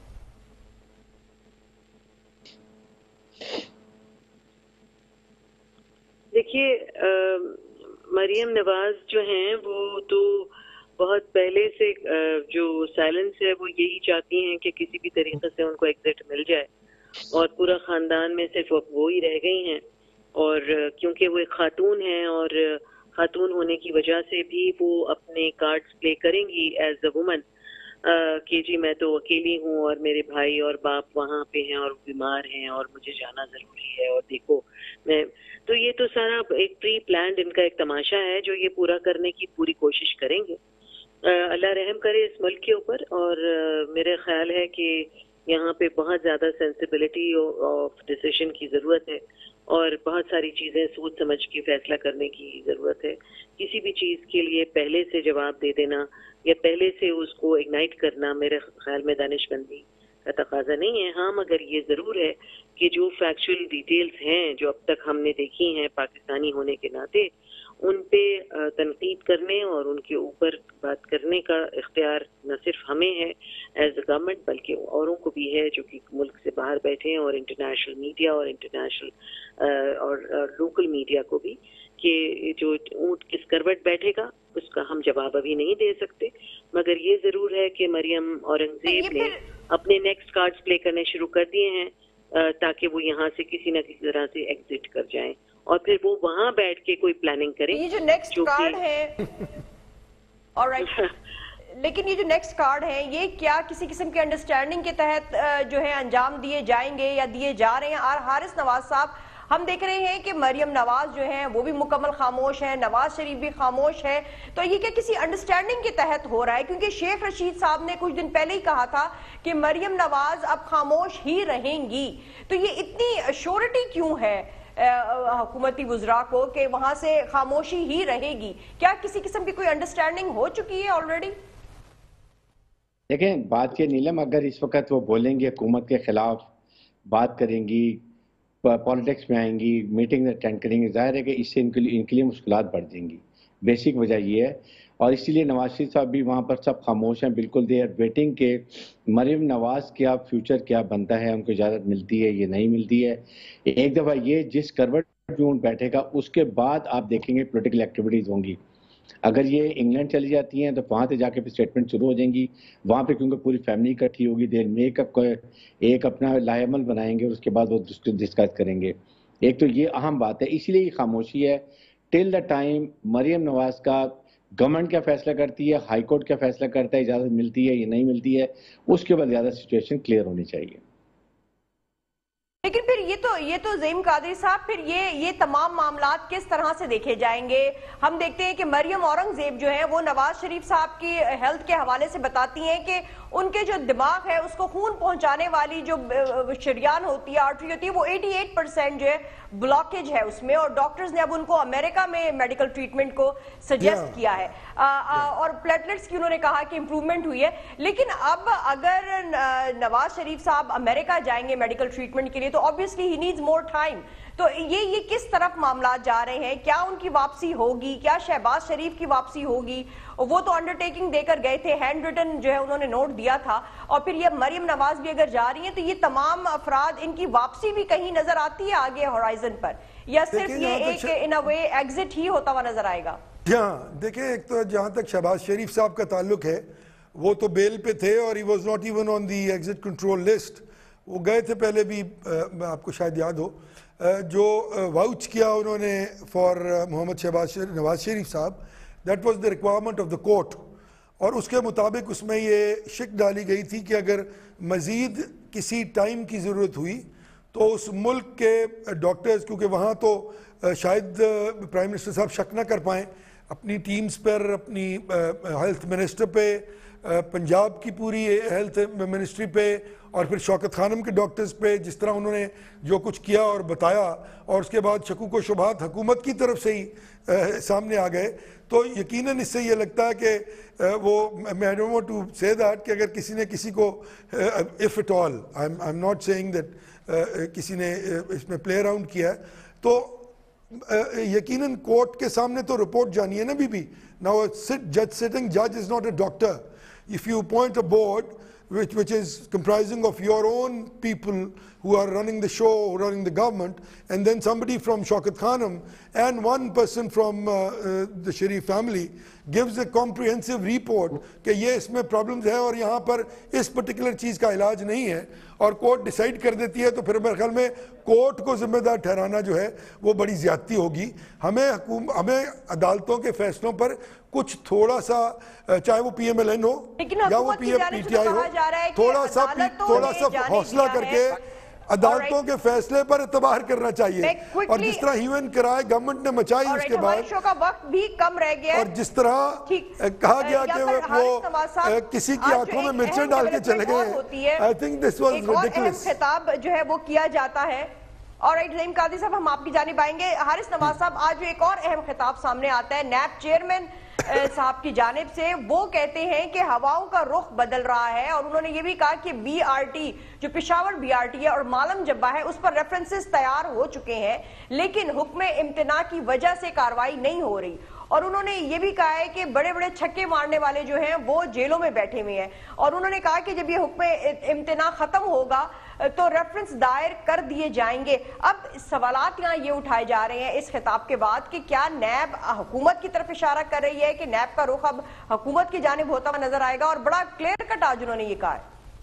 دیکھیے, مریم نواز جو ہیں وہ تو بہت پہلے سے جو سائلنس ہے وہ یہی چاہتی ہیں کہ کسی بھی طریقے سے ان کو ایگزٹ مل جائے, اور پورا خاندان میں صرف وہ ہی رہ گئی ہیں, اور کیونکہ وہ ایک خاتون ہیں اور خاتون ہونے کی وجہ سے بھی وہ اپنے کارڈز پلے کریں گی ایز اے وومن کہ جی میں تو اکیلی ہوں اور میرے بھائی اور باپ وہاں پہ ہیں اور بیمار ہیں اور مجھے جانا ضروری ہے, اور دیکھو میں تو یہ تو سارا ایک پری پلانڈ ان کا ایک تماشا ہے جو یہ پورا کرنے کی پوری کوشش کریں گے. اللہ رحم کرے اس ملک کے اوپر, اور میرے خیال ہے کہ یہاں پہ بہت زیادہ سینسیبلٹی آف ڈیسیشن کی ضرورت ہے, اور بہت ساری چیزیں سوچ سمجھ کے فیصلہ کرنے کی ضرورت ہے. کسی بھی چیز کے لیے پہلے سے جواب دے دینا یا پہلے سے اس کو اگنائٹ کرنا میرے خیال میں دانش مندی کا تقاضا نہیں ہے. ہاں مگر یہ ضرور ہے کہ جو فیکچوئل ڈیٹیلز ہیں جو اب تک ہم نے دیکھی ہیں پاکستانی ہونے کے ناطے, ان پہ تنقید کرنے اور ان کے اوپر بات کرنے کا اختیار نہ صرف ہمیں ہے ایز اے گورنمنٹ بلکہ اوروں کو بھی ہے جو کہ ملک سے باہر بیٹھے ہیں, اور انٹرنیشنل میڈیا اور انٹرنیشنل اور لوکل میڈیا کو بھی, کہ جو اونٹ کس کروٹ بیٹھے گا اس کا ہم جواب ابھی نہیں دے سکتے. مگر یہ ضرور ہے کہ مریم اورنگزیب نے اپنے نیکسٹ کارڈز پلے کرنے شروع کر دیے ہیں تاکہ وہ یہاں سے کسی نہ کسی طرح سے ایگزٹ کر جائیں, اور پھر وہ وہاں بیٹھ کے کوئی پلاننگ کریں. یہ جو نیکسٹ کارڈ ہے لیکن یہ جو نیکسٹ کارڈ ہیں یہ کیا کسی قسم کے انڈرسٹینڈنگ کے تحت جو ہے انجام دیے جائیں گے یا دیے جا رہے ہیں؟ اور حارث نواز صاحب, ہم دیکھ رہے ہیں کہ مریم نواز جو ہیں وہ بھی مکمل خاموش ہیں, نواز شریف بھی خاموش ہے, تو یہ کیا کسی انڈرسٹینڈنگ کے تحت ہو رہا ہے؟ کیونکہ شیخ رشید صاحب نے کچھ دن پہلے ہی کہا تھا کہ مریم نواز اب خاموش ہی رہیں گی, تو یہ اتنی شورٹی کیوں ہے حکومتی وزراء کو کہ وہاں سے خاموشی ہی رہے گی؟ کیا کسی قسم کی کوئی انڈرسٹینڈنگ ہو چکی ہے آلریڈی؟ دیکھیں بات یہ نیلم, اگر اس وقت وہ بولیں گی حکومت کے خلاف بات کریں گی, پالیٹکس میں آئیں گی, میٹنگ اٹینڈ کریں گی, ظاہر ہے کہ اس سے ان کے لیے ان کے لیے مشکلات بڑھ جائیں گی. بیسک وجہ یہ ہے، اور اسی لیے نواز شریف صاحب بھی وہاں پر سب خاموش ہیں، بالکل دے آر ویٹنگ کہ مریم نواز کیا فیوچر کیا بنتا ہے، ان کو اجازت ملتی ہے یہ نہیں ملتی ہے۔ ایک دفعہ یہ جس کروٹ جو بیٹھے گا اس کے بعد آپ دیکھیں گے پولیٹیکل ایکٹیویٹیز ہوں گی۔ اگر یہ انگلینڈ چلی جاتی ہیں تو وہاں سے جا کے پھر اسٹیٹمنٹ شروع ہو جائیں گی، وہاں پہ کیونکہ پوری فیملی اکٹھی ہوگی، دیر میک اپ ایک اپنا لائے عمل بنائیں گے اور اس کے بعد وہ ڈسکس کریں گے۔ ایک تو یہ اہم بات ہے، اسی لیے یہ خاموشی ہے ٹل دا ٹائم مریم نواز کا گورنمنٹ کیا فیصلہ کرتی ہے، ہائی کورٹ کیا فیصلہ کرتا ہے، اجازت ملتی ہے یا نہیں ملتی ہے، اس کے بعد زیادہ سچویشن کلیئر ہونی چاہیے۔ لیکن پھر یہ تو یہ تو زعیم قادری صاحب پھر یہ یہ تمام معاملات کس طرح سے دیکھے جائیں گے؟ ہم دیکھتے ہیں کہ مریم اورنگزیب جو ہیں وہ نواز شریف صاحب کی ہیلتھ کے حوالے سے بتاتی ہیں کہ ان کے جو دماغ ہے اس کو خون پہنچانے والی جو شریان ہوتی ہے، آرٹری ہوتی ہے، وہ اٹھاسی پرسنٹ جو ہے بلاکیج ہے اس میں، اور ڈاکٹرز نے اب ان کو امریکہ میں میڈیکل ٹریٹمنٹ کو سجیسٹ کیا ہے، اور پلیٹلیٹس کی انہوں نے کہا کہ امپروومنٹ ہوئی ہے۔ لیکن اب اگر نواز شریف صاحب امریکہ جائیں گے میڈیکل ٹریٹمنٹ کے لیے تو obviously he needs more time، تو یہ یہ کس طرف معاملات جا رہے ہیں؟ کیا ان کی واپسی ہوگی؟ کیا شہباز شریف کی واپسی ہوگی؟ وہ تو انڈر ٹیکنگ دے کر گئے تھے، ہینڈ ریٹن جو ہے انہوں نے نوٹ دیا تھا، اور پھر یہ مریم نواز بھی اگر جا رہی ہیں تو یہ تمام افراد ان کی واپسی بھی کہیں نظر آتی ہے آگے ہورائزن پر، یا صرف یہ ایک ان اے وے ایگزٹ ہی ہوتا ہوا نظر آئے گا؟ ہاں دیکھیں، ایک تو جہاں تک شہباز شریف صاحب کا تعلق ہے وہ تو بیل پہ تھے اور he was not even on the exit control list, وہ گئے تھے پہلے بھی، آپ کو شاید یاد ہو، جو واؤچ کیا انہوں نے فار محمد شہباز نواز شریف صاحب، that was the requirement of the court, اور اس کے مطابق اس میں یہ شک ڈالی گئی تھی کہ اگر مزید کسی ٹائم کی ضرورت ہوئی تو اس ملک کے ڈاکٹرز، کیونکہ وہاں تو شاید پرائم منسٹر صاحب شک نہ کر پائیں اپنی ٹیمز پر، اپنی ہیلتھ منسٹر پہ، پنجاب کی پوری ہیلتھ منسٹری پہ، اور پھر شوکت خانم کے ڈاکٹرز پہ، جس طرح انہوں نے جو کچھ کیا اور بتایا، اور اس کے بعد شکوک و شبہات حکومت کی طرف سے ہی سامنے آ گئے، تو یقیناً اس سے یہ لگتا ہے کہ وہ میں don't want to say that کہ اگر کسی نے کسی کو if it all I am not seeing that کسی نے اس میں پلے اراؤنڈ کیا ہے، تو یقیناً کورٹ کے سامنے تو رپورٹ جانی ہے نا بی بی. Now a sit, judge sitting judge is not a doctor. If you appoint a board which which is comprising of your own people who are running the show, running the government, and then somebody from Shaukat Khanum and one person from uh, uh, the Sharif family gives a comprehensive report کہ یہ اس میں problems ہے اور یہاں پر اس particular چیز کا علاج نہیں ہے اور کورٹ ڈیسائیڈ کر دیتی ہے، تو پھر میرے خیال میں کورٹ کو ذمہ دار ٹھہرانا جو ہے وہ بڑی زیادتی ہوگی. ہمیں حکومت ہمیں عدالتوں کے فیصلوں پر کچھ تھوڑا سا، چاہے وہ پی ایم ایل این ہو یا وہ P M P T I ہو، تھوڑا سا تھوڑا سا حوصلہ کر کے عدالتوں کے فیصلے پر اعتبار کرنا چاہیے. اور جس طرح ہیومن کرائے گورنمنٹ نے مچائی اس کے بعد، شو کا وقت بھی کم رہ گیا، اور جس طرح کہا گیا کہ وہ کسی کی آنکھوں میں مرچیں ڈال کے چلے گئے، I think this was ridiculous. خطاب جو ہے وہ کیا جاتا ہے. اور زعیم قادری صاحب ہم آپ کی جانب آئیں گے. حارث نواز صاحب، آج ایک اور اہم خطاب سامنے آتا ہے نیب چیئرمین صاحب کی جانب سے. وہ کہتے ہیں کہ ہواؤں کا رخ بدل رہا ہے، اور انہوں نے یہ بھی کہا کہ بی آر ٹی جو پشاور بی آر ٹی ہے اور مالم جبہ ہے اس پر ریفرنسز تیار ہو چکے ہیں، لیکن حکم امتناع کی وجہ سے کارروائی نہیں ہو رہی. اور انہوں نے یہ بھی کہا ہے کہ بڑے بڑے چھکے مارنے والے جو ہیں وہ جیلوں میں بیٹھے ہوئے ہیں، اور انہوں نے کہا کہ جب یہ حکم امتناع ختم ہوگا تو ریفرنس دائر کر دیے جائیں گے. اب سوالات یہاں یہ اٹھائے جا رہے ہیں اس خطاب کے بعد کہ کیا نیب حکومت کی طرف اشارہ کر رہی ہے کہ نیب کا رخ اب حکومت کی جانب ہوتا ہوا نظر آئے گا؟ اور بڑا کلیئر کٹ آج انہوں نے یہ کہا ہے.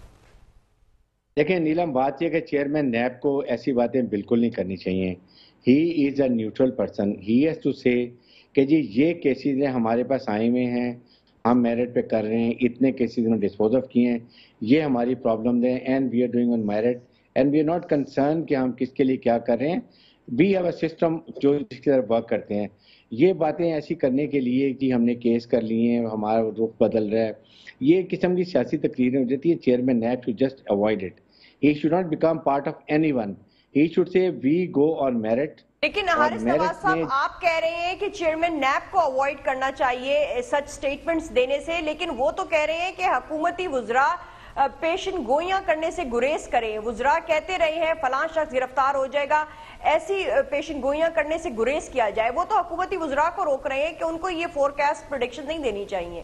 دیکھیں نیلم، بات یہ کہ چیئرمین نیب کو ایسی باتیں بالکل نہیں کرنی چاہیے. He is a neutral person. He has to say کہ جی یہ کیسز ہیں ہمارے پاس آئے ہوئے ہیں، ہم میرٹ پہ کر رہے ہیں، اتنے کیسز انہوں نے ڈسپوز آف کیے ہیں، یہ ہماری پرابلم ہے، and we are doing on merit and we are not concern کہ ہم کس کے لیے کیا کر رہے ہیں. وی ہیو اے سسٹم جو اس کی طرف ورک کرتے ہیں. یہ باتیں ایسی کرنے کے لیے کہ ہم نے کیس کر لیے ہیں، ہمارا رخ بدل رہا ہے، یہ قسم کی سیاسی تقریریں ہو جاتی ہے. Chairman NAB should just avoid it. He should not become part of anyone. He should say we go on merit. لیکن حارث نواز صاحب آپ کہہ رہے ہیں کہ چیئرمین نیب کو اوائڈ کرنا چاہیے سچ سٹیٹمنٹس دینے سے، لیکن وہ تو کہہ رہے ہیں کہ حکومتی وزراء پیشن گوئیاں کرنے سے گریز کریں. وزراء کہتے رہے ہیں فلاں شخص گرفتار ہو جائے گا, ایسی پیشن گوئیاں کرنے سے گریز کیا جائے. وہ تو حکومتی وزراء کو روک رہے ہیں کہ ان کو یہ فورکاسٹ پریڈکشن نہیں دینی چاہیے.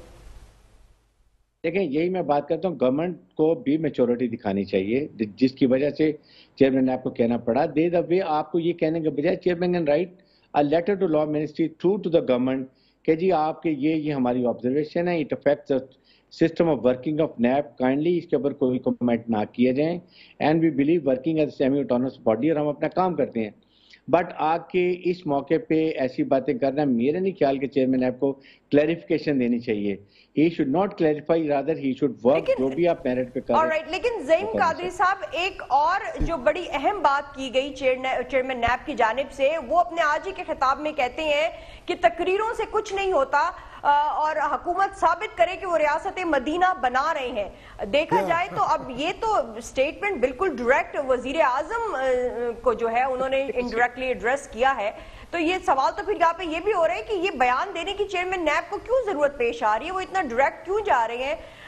دیکھیں یہی میں بات کرتا ہوں, گورنمنٹ کو بھی میچورٹی دکھانی چاہیے, جس کی وجہ سے چیئرمین نے آپ کو کہنا پڑا. دے دا وے آپ کو یہ کہنے کے بجائے chairman can write a letter to law ministry through to the government کہ جی آپ کے یہ یہ ہماری آبزرویشن ہے, it affects the system of working of NAB, kindly اس کے اوپر کوئی کمنٹ نہ کیے جائیں, and we believe working as a semi autonomous body, اور ہم اپنا کام کرتے ہیں. بٹ آ کے اس موقع پہ ایسی باتیں کرنا, میرے نہیں خیال کہ چیئرمین نیب کو کلیریفیکیشن دینی چاہیے. He should not clarify, rather he should work جو بھی آپ میرٹ پہ کر رہے ہیں. لیکن زعیم قادری صاحب, ایک اور جو بڑی اہم بات کی گئی چیئرمین نیب کی جانب سے, وہ اپنے آج ہی کے خطاب میں کہتے ہیں کہ تقریروں سے کچھ نہیں ہوتا اور حکومت ثابت کرے کہ وہ ریاست مدینہ بنا رہے ہیں. دیکھا جائے تو اب یہ تو سٹیٹمنٹ بالکل ڈائریکٹ وزیر اعظم کو جو ہے انہوں نے انڈائریکٹلی ایڈریس کیا ہے. تو یہ سوال تو پھر یہاں پہ یہ بھی ہو رہا ہے کہ یہ بیان دینے کی چیئرمین نیب کو کیوں ضرورت پیش آ رہی ہے, وہ اتنا ڈائریکٹ کیوں جا رہے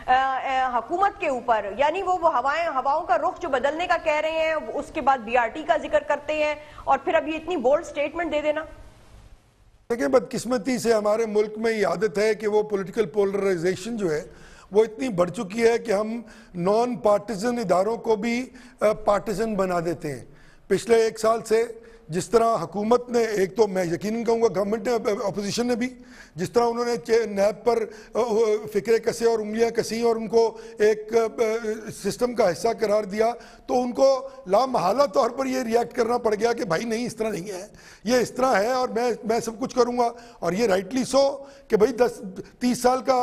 ہیں حکومت کے اوپر. یعنی وہ وہ ہوائیں ہواؤں کا رخ جو بدلنے کا کہہ رہے ہیں, اس کے بعد بی آر ٹی کا ذکر کرتے ہیں, اور پھر اب یہ اتنی بولڈ سٹیٹمنٹ دے دینا. دیکھیں بدقسمتی سے ہمارے ملک میں یہ عادت ہے کہ وہ پولیٹیکل پولرائزیشن جو ہے وہ اتنی بڑھ چکی ہے کہ ہم نان پارٹیزن اداروں کو بھی پارٹیزن بنا دیتے ہیں. پچھلے ایک سال سے جس طرح حکومت نے, ایک تو میں یقیناً کہوں گا گورنمنٹ نے, اپوزیشن نے بھی جس طرح انہوں نے نیب پر فکرے کسے اور انگلیاں کسیں اور ان کو ایک سسٹم کا حصہ قرار دیا, تو ان کو لامحالہ طور پر یہ ریئیکٹ کرنا پڑ گیا کہ بھائی نہیں اس طرح نہیں ہے, یہ اس طرح ہے اور میں میں سب کچھ کروں گا. اور یہ رائٹلی سو کہ بھائی دس تیس سال کا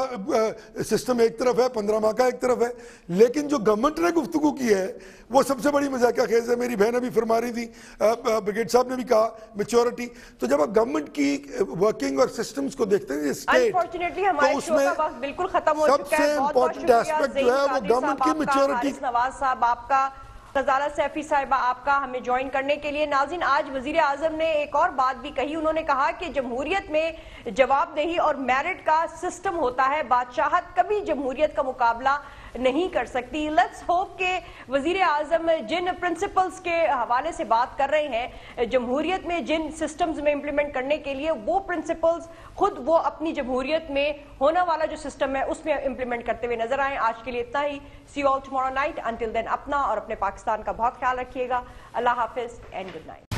سسٹم ایک طرف ہے, پندرہ ماہ کا ایک طرف ہے. لیکن جو گورنمنٹ نے گفتگو کی ہے وہ سب سے بڑی مذاقہ خیز ہے. میری بہن ابھی فرما رہی تھی, بریگیڈ صاحب نے بھی کہا میچورٹی. تو جب آپ گورنمنٹ کی ورکنگ اور سسٹمز کو دیکھتے ہیں اسٹیٹ, تو اس میں بالکل ختم ہو چکا ہے. سب سے امپورٹنٹ ایسپیکٹ جو ہے وہ گورنمنٹ کی میچورٹی. نواز صاحب آپ کا, غزالہ سیفی صاحبہ آپ کا ہمیں جوائن کرنے کے لیے. ناظرین, آج وزیر اعظم نے ایک اور بات بھی کہی. انہوں نے کہا کہ جمہوریت میں جواب دہی اور میرٹ کا سسٹم ہوتا ہے, بادشاہت کبھی جمہوریت کا مقابلہ نہیں کر سکتی. لیٹس ہوپ کہ وزیر اعظم جن پرنسپلز کے حوالے سے بات کر رہے ہیں جمہوریت میں جن سسٹمز میں امپلیمنٹ کرنے کے لیے, وہ پرنسپلز خود وہ اپنی جمہوریت میں ہونا والا جو سسٹم ہے اس میں امپلیمنٹ کرتے ہوئے نظر آئیں. آج کے لیے اتنا ہی. See you all tomorrow night. Until then اپنا اور اپنے پاکستان کا بہت خیال رکھیے گا. اللہ حافظ اینڈ گڈ نائٹ.